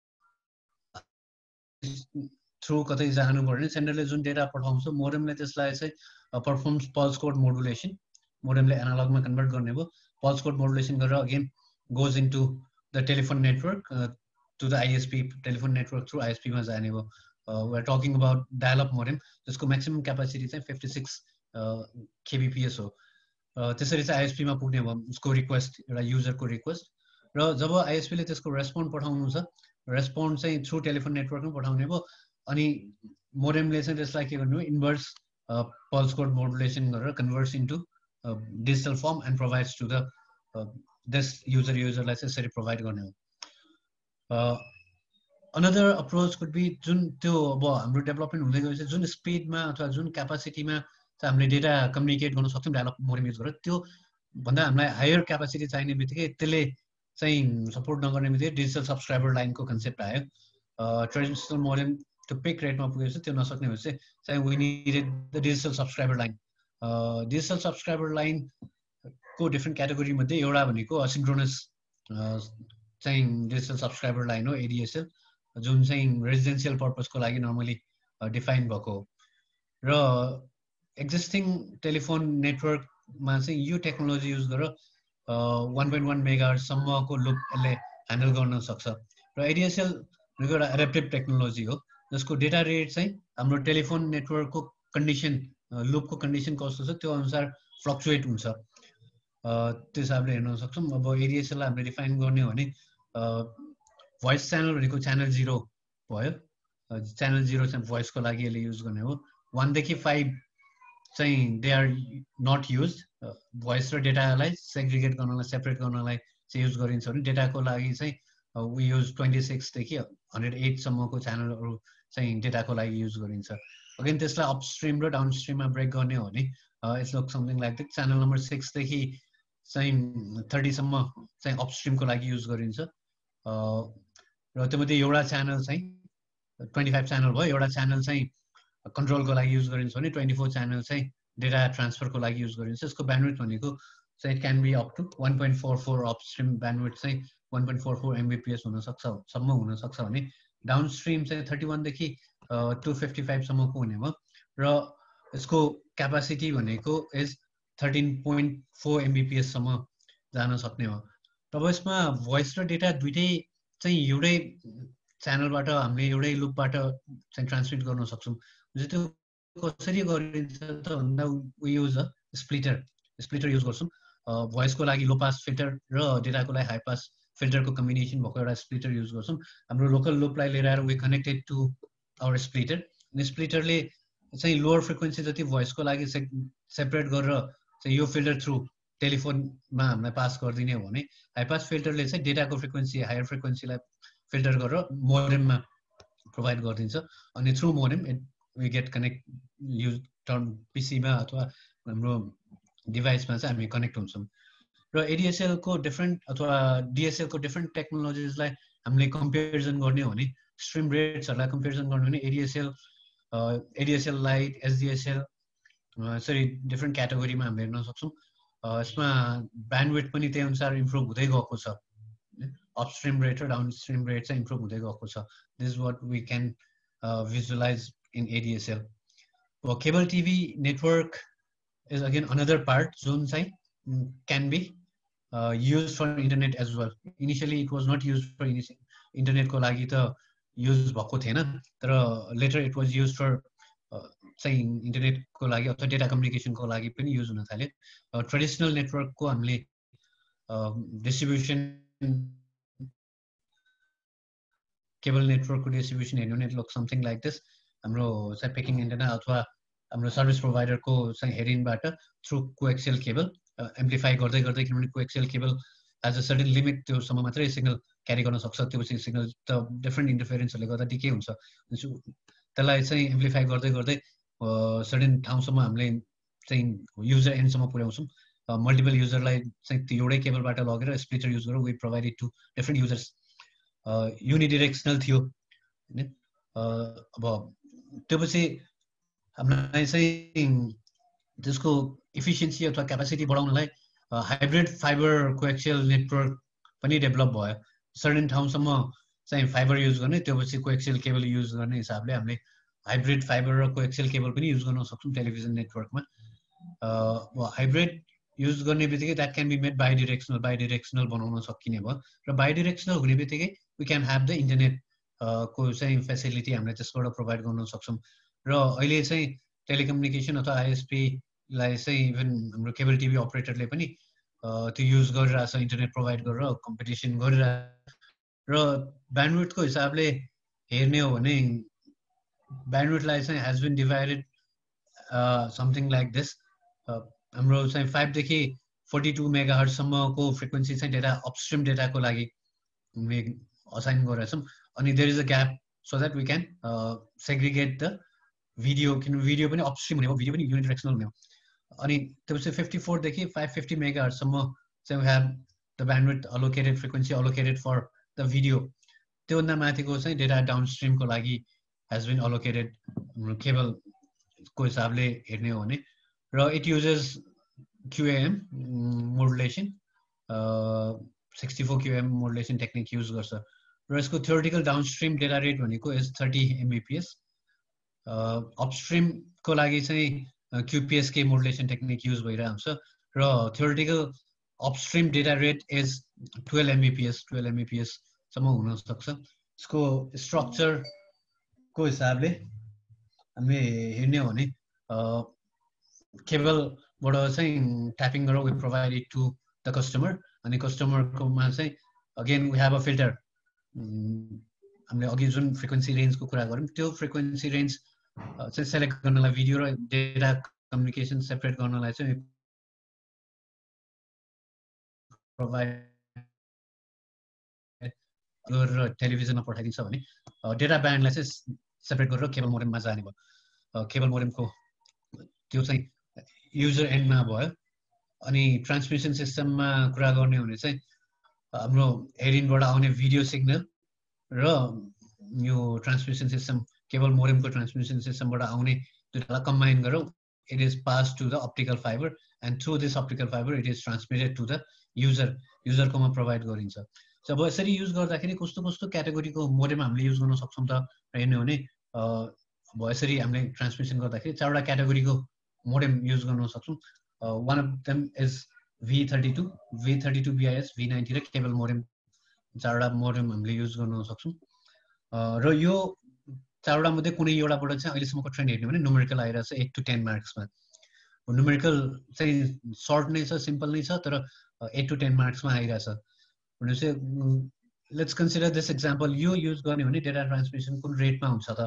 थ्रु कतै जानु पर्यो भने सेन्डरले जुन डेटा पठाउँछ मोडेमले त्यसलाई चाहिँ पर्फर्म्स पल्स कोड मोडुलेसन मोडेमले एनालगमा कन्भर्ट गर्ने भयो। पल्स कोड मोडुलेसन गरेर again goes into the telephone network to the ISP telephone network through आइएसपीमा जाने भयो। We are talking about dial up modem जसको म्याक्सिमम क्यापासिटी चाहिँ फिफ्टी सिक्स केबिपिएस हो। त्यसरी चाहिँ आइएसपीमा पुग्ने भयो उसको रिक्वेस्ट एउटा युजरको रिक्वेस्ट र जब आइएसपीले त्यसको रेस्पोन्ड पठाउनु छ रेस्पोन्ड चाहिँ थ्रु टेलिफोन नेटवर्कमा पठाउने भयो अनि मोडेमले चाहिँ त्यसलाई के गर्नु इन्भर्स पल्स कोड मोडुलेसन गरेर converts into digital form and provides to the this user युजरलाई चाहिँ यसरी प्रोभाइड गर्ने हो। अनदर अप्रोच कुड बी जुन त्यो अब हाम्रो डेभलपमेन्ट हुँदै गएपछि जुन स्पिडमा अथवा जुन क्यापासिटीमा चाहिँ हामीले डेटा कम्युनिकेट गर्न सक्छौँ डायलअप मोडेम युज गरेर त्यो भन्दा हामीलाई हायर क्यापासिटी चाहिने बित्तिकै त्यसले चाहिँ सपोर्ट नगर्ने बित्तिकै डिजिटल सब्सक्राइबर लाइनको कन्सेप्ट आयो। ट्रेडिसनल मोडेम त्यो पिक रेटमा पुगेपछि त्यो नसक्ने भएपछि चाहिँ we needed the digital subscriber line. Digital subscriber लाइनको डिफ्रेन्ट क्याटेगोरी मध्ये एउटा भनेको असिन्क्रोनस चाहिँ डिजिटल सब्सक्राइबर लाइन हो एडिएसएल जुन चाहिँ रेजिडेन्सियल पर्पजको लागि नर्मली डिफाइन भएको हो। र एक्जिस्टिङ टेलिफोन नेटवर्कमा चाहिँ यो टेक्नोलोजी युज गरेर वान पोइन्ट वान मेगाहर्जसम्मको लुप यसले ह्यान्डल गर्न सक्छ। र एडिएसएल भनेको एउटा एडेप्टिभ टेक्नोलोजी हो जसको डेटा रेट चाहिँ हाम्रो टेलिफोन नेटवर्कको कन्डिसन लुपको कन्डिसन कस्तो छ त्यो अनुसार फ्लक्चुएट हुन्छ। त्यो हिसाबले हेर्न सक्छौँ। अब एडिएसएललाई हामीले डिफाइन गर्ने हो भने भोइस च्यानल भनेको च्यानल जिरो भयो। च्यानल जिरो चाहिँ भोइसको लागि यसले युज गर्ने हो। वानदेखि फाइभ चाहिँ they are not use voice र डेटालाई सेग्रिगेट गर्नलाई सेपरेट गर्नलाई चाहिँ युज गरिन्छ भने डेटाको लागि चाहिँ वी युज ट्वेन्टी सिक्सदेखि हन्ड्रेड एटसम्मको च्यानलहरू चाहिँ डेटाको लागि युज गरिन्छ। अगेन त्यसलाई अपस्ट्रिम र डाउनस्ट्रिममा ब्रेक गर्ने हो भने it's look something like this. Channel number सिक्सदेखि चाहिँ थर्टीसम्म चाहिँ अपस्ट्रिमको लागि युज गरिन्छ र त्योमध्ये एउटा च्यानल चाहिँ ट्वेन्टी फाइभ च्यानल भयो एउटा च्यानल चाहिँ कन्ट्रोलको लागि युज गरिन्छ भने ट्वेन्टी फोर च्यानल चाहिँ डेटा ट्रान्सफरको लागि युज गरिन्छ। यसको ब्यान्डविड्थ भनेको चाहिँ it can be up to one point four four upstream bandwidth चाहिँ one point four four Mbps हुनसक्छ सम्म हुनसक्छ भने डाउनस्ट्रिम चाहिँ थर्टी वानदेखि टू फिफ्टी फाइभसम्मको हुने भयो र यसको क्यापासिटी भनेको इज थर्टिन पोइन्ट फोर एमबिपिएससम्म जान सक्ने हो। तब यसमा भोइस र डेटा दुइटै चाहिँ एउटै च्यानलबाट हामीले एउटै लुपबाट चाहिँ ट्रान्समिट गर्न सक्छौँ। त्यो कसरी गरिन्छ त भन्दा we use a splitter splitter use गर्छौँ। भोइसको लागि लो पास फिल्टर र डेटाको लागि हाई पास फिल्टरको कम्बिनेसन भएको एउटा स्प्लिटर युज गर्छौँ। हाम्रो लोकल लुपलाई लिएर आएर we connected to our splitter. अनि स्प्लिटरले चाहिँ लोवर फ्रिक्वेन्सी जति भोइसको लागि से सेपरेट गरेर चाहिँ यो फिल्टर थ्रु टेलिफोनमा हामीलाई पास गरिदिने हो भने हाई पास फिल्टरले चाहिँ डेटाको फ्रिक्वेन्सी हायर फ्रिक्वेन्सीलाई फिल्टर गरेर मोडेममा प्रोभाइड गरिदिन्छ अनि through modem we get connect use term पिसीमा अथवा हाम्रो डिभाइसमा चाहिँ हामी कनेक्ट हुन्छौँ। र एडिएसएलको डिफ्रेन्ट अथवा डिएसएलको डिफ्रेन्ट टेक्नोलोजिजलाई हामीले कम्पेरिजन गर्ने हो भने स्ट्रिम रेट्सहरूलाई कम्पेरिजन गर्ने हो भने एडिएसएल एडिएसएल लाइट एसडिएसएल यसरी डिफ्रेन्ट क्याटेगोरीमा हामीले हेर्न सक्छौँ। यसमा ब्यान्डविड्थ पनि त्यही अनुसार इम्प्रुभ हुँदै गएको छ। अपस्ट्रिम रेट र डाउनस्ट्रिम रेट चाहिँ इम्प्रुभ हुँदै गएको छ। This is what we can visualise in ADSL. Cable TV network is again another part जुन चाहिँ can be use for internet as well. Initially it was not use for इन्टरनेटको लागि त युज भएको थिएन तर later it was use for चाहिँ इन्टरनेटको लागि अथवा डेटा कम्युनिकेसनको लागि पनि युज हुन थाल्यो। ट्रेडिसनल नेटवर्कको हामीले डिस्ट्रिब्युसन केबल नेटवर्कको डिस्ट्रिब्युसन हेर्नु भने लुक समथिङ लाइक दिस। हाम्रो चाहिँ पेकिङ एन्टेना अथवा हाम्रो सर्भिस प्रोभाइडरको चाहिँ हेरिनबाट थ्रु कोएक्सियल केबल एम्प्लिफाई गर्दै गर्दै किनभने coaxial cable as a certain limit त्योसम्म मात्रै सिग्नल क्यारी गर्न सक्छ। त्यो सिग्नल त डिफ्रेन्ट इन्टरफेरेन्सहरूले गर्दा डिके हुन्छ त्यसलाई चाहिँ एम्प्लिफाई गर्दै गर्दै सर्टेन ठाउँसम्म हामीले चाहिँ युजर एन्डसम्म पुर्याउँछौँ मल्टिपल युजरलाई चाहिँ त्यो एउटै केबलबाट लगेर स्प्लिटर युज गरेर we provided to different users unidirectional थियो हैन अब त्यो पछि हामीलाई चाहिँ त्यसको इफिसियन्सी अथवा क्यापासिटी बढाउनलाई हाइब्रिड फाइबर कोएक्सियल नेटवर्क पनि डेभलप भयो सर्टेन ठाउँसम्म चाहिँ फाइबर युज गर्ने त्यो पछि कोएक्सियल केबल युज गर्ने हिसाबले हामीले हाइब्रिड फाइबर र कोएक्सियल केबल पनि युज गर्न सक्छौँ टेलिभिजन नेटवर्कमा हाइब्रिड युज गर्ने बित्तिकै that can be made bidirectional bidirectional बनाउन सकिने भयो र बाई डिरेक्सनल हुने बित्तिकै we can have the internet को चाहिँ फेसिलिटी हामीले त्यसबाट प्रोभाइड गर्न सक्छौँ र अहिले चाहिँ टेलिकम्युनिकेसन अथवा आइएसपीलाई चाहिँ इभन हाम्रो केबल टिभी अपरेटरले पनि त्यो युज गरिरहेछ इन्टरनेट प्रोभाइड गरेर कम्पिटिसन गरिरहेछ र ब्यान्डविड्थको हिसाबले हेर्ने हो भने ब्यान्डविड्थलाई चाहिँ has been divided something like this हाम्रो चाहिँ फाइभदेखि फोर्टी टू मेगा हर्टसम्मको फ्रिक्वेन्सी चाहिँ डेटा अपस्ट्रिम डेटाको लागि असाइन गरेछौँ अनि there is a gap so that we can segregate the video किन भिडियो पनि अपस्ट्रिम हुने भयो भिडियो पनि युनिडिरेक्सनल हुने हो अनि त्यसपछि फिफ्टी फोरदेखि फाइभ फिफ्टी मेगा हर्टसम्म चाहिँ we have the bandwidth allocated frequency allocated for the video त्योभन्दा माथिको चाहिँ डेटा डाउनस्ट्रिमको लागि हेज बिन अलोकेटेड केबलको हिसाबले हेर्ने हो भने र it uses QAM modulation sixty four QAM modulation technique use गर्छ र यसको थ्योरिटिकल डाउनस्ट्रिम डेटा रेट भनेको इज थर्टी एमबिपिएस अपस्ट्रिमको लागि चाहिँ क्युपिएसके मोडुलेसन टेक्निक युज भइरहेको हुन्छ र theoretical upstream data rate is twelve Mbps twelve एमबिपिएससम्म हुनसक्छ यसको स्ट्रक्चरको हिसाबले हामीले हेर्ने हो भने केबलबाट चाहिँ ट्यापिङ गरेर we provide it to the customer अनि कस्टमरकोमा चाहिँ again we have a filter हामीले अघि जुन फ्रिक्वेन्सी रेन्जको कुरा गऱ्यौँ त्यो फ्रिक्वेन्सी रेन्ज चाहिँ सेलेक्ट गर्नलाई भिडियो र डेटा कम्युनिकेसन सेपरेट गर्नलाई चाहिँ प्रोभाइड गरेर टेलिभिजनमा पठाइदिन्छ भने डेटा ब्यान्डलाई चाहिँ सेपरेट गरेर केबल मोडेममा जाने भयो केबल मोडेमको त्यो चाहिँ युजर एन्डमा भयो अनि ट्रान्समिसन सिस्टममा कुरा गर्ने हो भने चाहिँ हाम्रो हेरिनबाट आउने भिडियो सिग्नल र यो ट्रान्समिसन सिस्टम केबल मोडेमको ट्रान्समिसन सिस्टमबाट आउने दुईटालाई कम्बाइन गरेर it is pass to the optical fibre and through this optical fibre it is transmitted to the user युजरकोमा प्रोभाइड गरिन्छ सो अब यसरी युज गर्दाखेरि कस्तो कस्तो क्याटेगोरीको मोडेम हामीले युज गर्न सक्छौँ त हेर्ने हो भने अब यसरी हामीले ट्रान्समिसन गर्दाखेरि चारवटा क्याटेगोरीको मोडेम युज गर्न सक्छौँ one of them is V thirty two V thirty two BIS V ninety र केबल मोडेम चारवटा मोडेम हामीले युज गर्न सक्छौँ र यो चारवटा मध्ये कुनै एउटाबाट चाहिँ अहिलेसम्मको ट्रेन्ड हेर्ने भने न्युमेरिकल आइरहेको छ एट टु टेन मार्क्समा न्युमेरिकल चाहिँ सर्ट नै छ सिम्पल नै छ तर एट टु टेन मार्क्समा आइरहेछ भनेपछि लेट्स कन्सिडर दिस एक्जाम्पल यो युज गर्ने भने डेटा ट्रान्समिसन कुन रेटमा हुन्छ त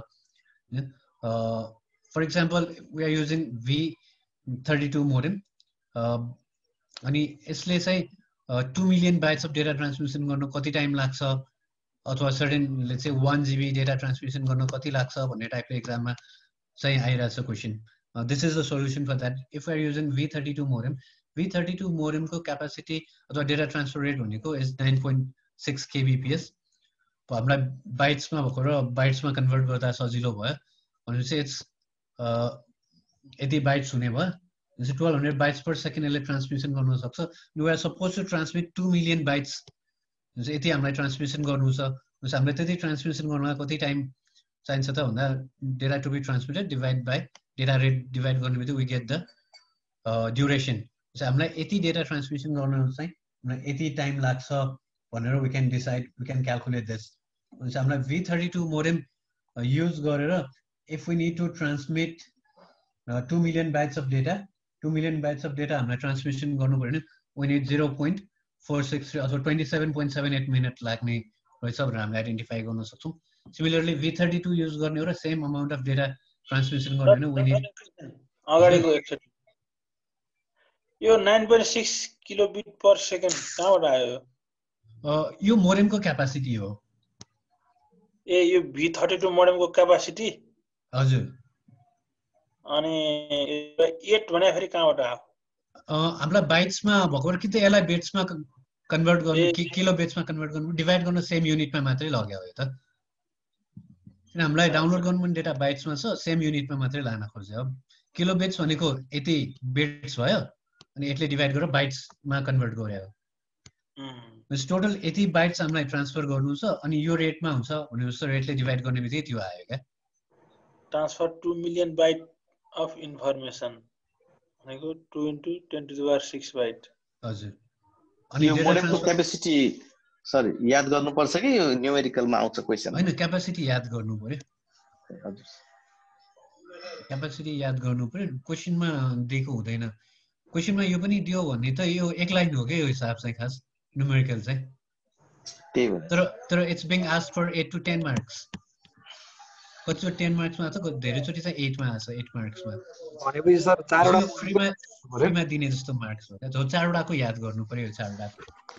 for example we are using V thirty two modem अनि यसले चाहिँ two million bytes of data transmission गर्न कति टाइम लाग्छ अथवा सर्टेनले चाहिँ वान जिबी डेटा ट्रान्समिसन गर्न कति लाग्छ भन्ने टाइपको एक्जाममा चाहिँ आइरहेछ question this is the solution for that if are using V thirty two modem V thirty two मोडेमको क्यापासिटी अथवा डेटा ट्रान्सफर रेट भनेको is nine point six kbps हामीलाई बाइट्समा भएको र बाइट्समा कन्भर्ट गर्दा सजिलो भयो भनेपछि इट्स यति बाइट्स हुने भयो भनेपछि twelve hundred bytes per second यसले ट्रान्समिसन गर्न सक्छ you are suppose to transmit two million bytes यति हामीलाई ट्रान्समिसन गर्नु छ भनेपछि हामीलाई त्यति ट्रान्समिसन गर्नलाई कति टाइम चाहिन्छ त भन्दा data to be transmitted divide by data rate divide गर्ने बित्तिकै वी गेट द ड्युरेसन हामीलाई यति डेटा ट्रान्समिसन गर्न चाहिँ हामीलाई यति टाइम लाग्छ भनेर we can decide we can calculate this भनेपछि हामीलाई V thirty two modem use गरेर if we need to transmit two million bytes of data two million bytes of data हामीलाई ट्रान्समिसन गर्नु पऱ्यो भने we need zero point four six three अथवा twenty seven point seven eight minute लाग्ने रहेछ भनेर हामीले आइडेन्टिफाई गर्न सक्छौँ similarly V thirty two use गर्ने हो र same amount of data transmission गर्ने हो भने अगाडिको एकचोटि यो nine point six kilobit per second कहाँबाट आयो यो मोडेमको क्यापासिटी हो ए यो भी थर्टी टू मोडेमको क्यापासिटी हजुर अनि एट भने फेरि कहाँबाट आयो हामीलाई बाइट्समा भर्खर कि त यसलाई बिट्समा कन्भर्ट गर्नु ए- कि किलो बिट्समा कन्भर्ट गर्नु डिभाइड गर्न सेम युनिटमा मात्रै लग्यो हो यो त किन हामीलाई डाउनलोड गर्नु पनि डेटा बाइट्समा छ सेम युनिटमा मात्रै लान खोज्यो अब किलो बिट्स भनेको यति बिट्स भयो अनि यसले डिभाइड गरेर बाइट्समा कन्भर्ट गर्यो उम्, टोटल यति बाइट्स हामीलाई ट्रान्सफर गर्नु छ अनि यो रेटमा हुन्छ भने जस्तो रेटले डिभाइड गर्ने बित्तिकै त्यो आयो क्या transfer two million byte of information भनेको two into ten to the power six byte हजुर अनि यो डेटा मोडेमको ट्रान्सफर क्यापेसिटी सरी याद गर्नुपर्छ कि यो न्युमेरिकलमा आउँछ क्वेसन होइन क्यापासिटी याद गर्नु पर्यो हजुर क्यापासिटी याद गर्नु पर्यो क्वेसनमा दिएको हुँदैन क्वेसनमा यो पनि दियो भने त यो एक लाइन हो क्या यो हिसाब चाहिँ खास न्युमेरिकल चाहिँ त्यही भएर तर तर it's being ask for eight to ten marks कतिचोटि टेन मार्क्समा आएको छ धेरैचोटि चाहिँ एटमा आएको छ एट मार्क्समा भनेपछि सर चारवटा फ्रीमा फ्रीमा दिने जस्तो मार्क्स हो क्या जो चारवटाको याद गर्नु पर्यो यो चारवटाको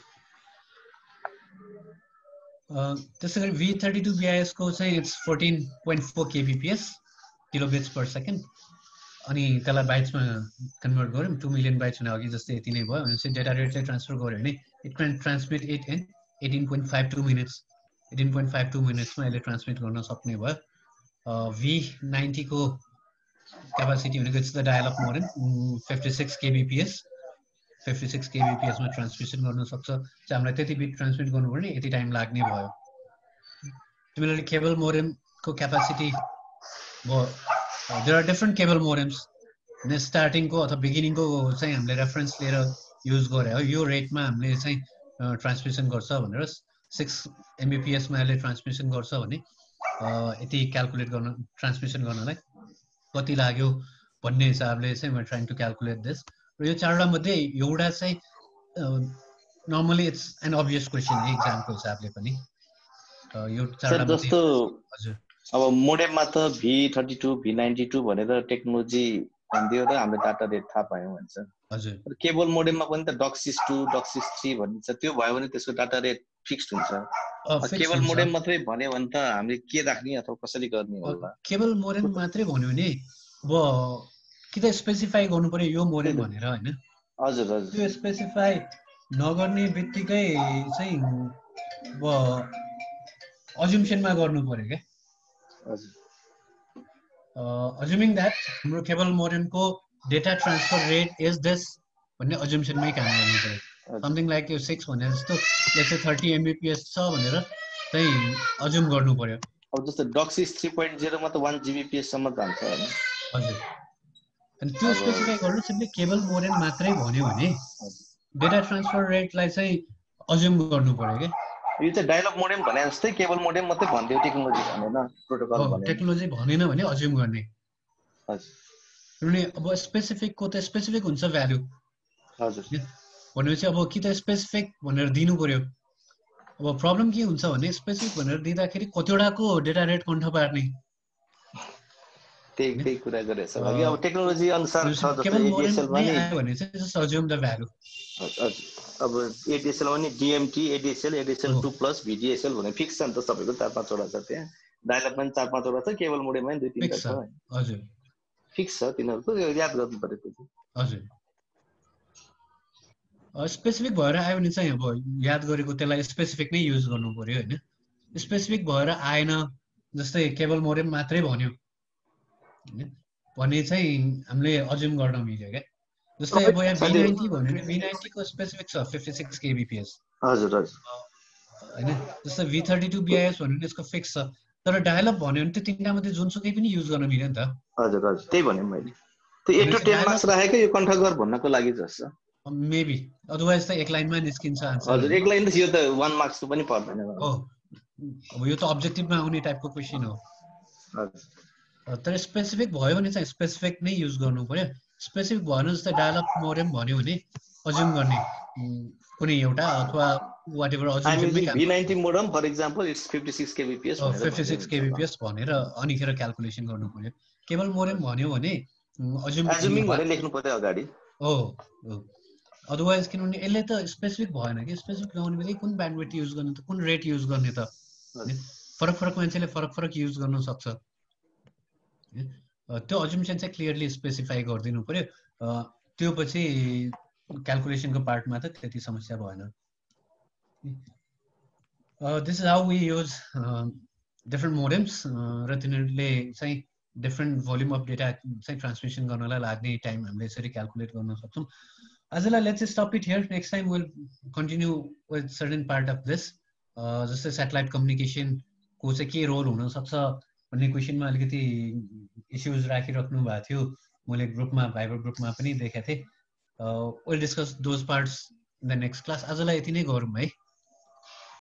त्यसै गरी भी थर्टी टू बिआइएसको चाहिँ it's fourteen point four kbps kilobits per second अनि त्यसलाई बाइट्समा कन्भर्ट गऱ्यौँ टू मिलियन बाइट्स हुने अघि जस्तै यति नै भयो भनेपछि डेटा रेटले ट्रान्सफर गऱ्यो भने it can transmit at an eighteen point five two minutes eighteen point five two मिनट्समा यसले ट्रान्समिट गर्न सक्ने भयो भी नाइन्टीको क्यापासिटी भनेको it's the dial up modem fifty six kbps fifty six केबिपिएसमा ट्रान्समिसन गर्न सक्छ चाहिँ हामीलाई त्यति बिट ट्रान्समिट गर्नु पर्ने यति टाइम लाग्ने भयो सिमिलरली केबल मोडेमको क्यापासिटी भयो there are different cable modems ने स्टार्टिङको अथवा बिगिनिङको चाहिँ हामीले रेफरेन्स लिएर युज गरे हो यो रेटमा हामीले चाहिँ ट्रान्समिसन गर्छ भनेर सिक्स एमबिपिएसमा यसले ट्रान्समिसन गर्छ भने यति क्यालकुलेट गर्न ट्रान्समिसन गर्नलाई कति लाग्यो भन्ने हिसाबले चाहिँ म ट्राइङ टु क्यालकुलेट दिस र यो चारवटा मध्ये एउटा चाहिँ normally it's an obvious question है इक्जामको हिसाबले पनि यो चारवटा मध्ये जस्तो हजुर अब मोडेममा त V thirty two V ninety two भनेर टेक्नोलोजी भनिदियो र हामीले डाटा रेट थाहा पायौँ भन्छ हजुर केबल मोडेममा पनि त डक्सिस टू डक्सिस थ्री भनिन्छ त्यो भयो भने त्यसको डाटा रेट फिक्स्ड हुन्छ केबल मोडेम मात्रै भन्यो भने त हामीले के राख्ने अथवा कसरी गर्ने होला केबल मोडेम मात्रै भन्यो भने अब कि त स्पेसिफाई गर्नु पर्यो यो मोडेम भनेर होइन हजुर हजुर त्यो स्पेसिफाई नगर्ने बित्तिकै चाहिँ अब अज्युम्सनमा गर्नु पर्यो क्या अज्युमिङ द्याट हाम्रो केबल मोडेमको data transfer rate is this भन्ने अज्युम्सनमै काम गर्नु पर्यो समथिङ लाइक यो सिक्स भने जस्तो जस्तै थर्टी एमबिपिएस छ भनेर चाहिँ अज्युम गर्नु पर्यो अब जस्तो डक्सिस थ्री पोइन्ट जिरोमा त वान जिबिपिएससम्म जान्छ होइन हजुर अनि त्यो स्पेसिफाई गर्नु सिम्पली केबल मोडेम मात्रै भन्यो भने डेटा ट्रान्सफर रेटलाई चाहिँ अज्युम गर्नु पर्यो क्या यो चाहिँ डायलग मोडेम भने जस्तै केबल मोडेम मात्रै भन्दियो टेक्नोलोजी भनेन प्रोटोकल भने टेक्नोलोजी भनेन भने अज्युम गर्ने हजुर किनभने अब स्पेसिफिकको त स्पेसिफिक हुन्छ भ्यालु हजुर भनेपछि अब कि त स्पेसिफिक भनेर दिनु पर्यो अब प्रब्लम के हुन्छ भने स्पेसिफिक भनेर दिँदाखेरि कतिवटाको डेटा रेट कन्ठ पार्ने त्यही त्यही कुरा गरेछ अघि अब टेक्नोलोजी अनुसार छ जस्तो केबल एडिएसएल मोडेम पनि आयो भने चाहिँ जस्ट अज्युम द भ्यालु हजुर अब एडिएसएल पनि DMT ADSL ADSL two plus VDSL भने फिक्स छ नि त सबैको चार पाँचवटा छ त्यहाँ डायलग पनि चार पाँचवटा छ केबल मोडेममा पनि दुई तिनवटा छ हजुर फिक्स छ तिनीहरूको याद गर्नु पर्यो त्यो हजुर स्पेसिफिक भएर आयो भने चाहिँ अब याद गरेको त्यसलाई स्पेसिफिक नै युज गर्नु पर्यो होइन स्पेसिफिक भएर आएन जस्तै केबल मोडेम मात्रै भन्यो होइन भने चाहिँ हामीले अज्युम गर्न मिल्यो क्या जस्तै अब यहाँ भी नाइन्टी भन्यो भने भी नाइन्टीको स्पेसिफिक छ फिफ्टी सिक्स केबिपिएस हजुर हजुर होइन जस्तै भी थर्टी टू बिआइएस भन्यो भने यसको फिक्स छ तर डायलअप भन्यो भने त्यो तिनवटा मध्ये जुनसुकै पनि युज गर्न मिल्यो नि त हजुर हजुर त्यही भने मैले त्यो एट टु टेन मार्क्स राखेको यो कन्ठ गर भन्नको लागि जस्तो मेबी अदरवाइज त एक लाइनमा निस्किन्छ आन्सर हजुर एक लाइन त यो त वान मार्क्सको पनि पर्दैन हो अब यो त अब्जेक्टिभमा आउने टाइपको क्वेसन हो हजुर तर स्पेसिफिक भयो भने चाहिँ स्पेसिफिक नै युज गर्नु पर्यो स्पेसिफिक भएन जस्तै डायलअप मोडेम भन्यो भने अज्युम गर्ने कुनै एउटा अथवा whatever assume V ninety modem for example it's fifty six kbps fifty six kbps भनेर अनिखेर क्यालकुलेसन गर्नु पर्यो केबल मोडेम भन्यो भने अज्युमिङ भनेर लेख्नु पर्यो अगाडि हो अदरवाइज किनभने यसले त स्पेसिफिक भएन कि स्पेसिफिक नहुने बित्तिकै कुन ब्यान्डविड्थ युज गर्ने त कुन रेट युज गर्ने त फरक फरक मान्छेले फरक फरक युज गर्न सक्छ त्यो अजम्पसन चाहिँ क्लियरली स्पेसिफाई गरिदिनु पर्यो त्यो पछि क्याल्कुलेसनको पार्टमा त त्यति समस्या भएन this is how we use different modems र तिनीहरूले चाहिँ डिफरेन्ट भोल्युम अफ डेटा चाहिँ ट्रान्समिसन गर्नलाई लाग्ने टाइम हामीले यसरी क्याल्कुलेट गर्न सक्छौँ आजलाई let's stop it here next time will continue with certain part of this जस्तै सेटेलाइट कम्युनिकेसनको चाहिँ के रोल हुनसक्छ भन्ने क्वेसनमा अलिकति इस्युज राखिराख्नु भएको थियो मैले ग्रुपमा भाइबर ग्रुपमा पनि देखेको थिएँ will discuss those parts in the next class आजलाई यति नै गरौँ है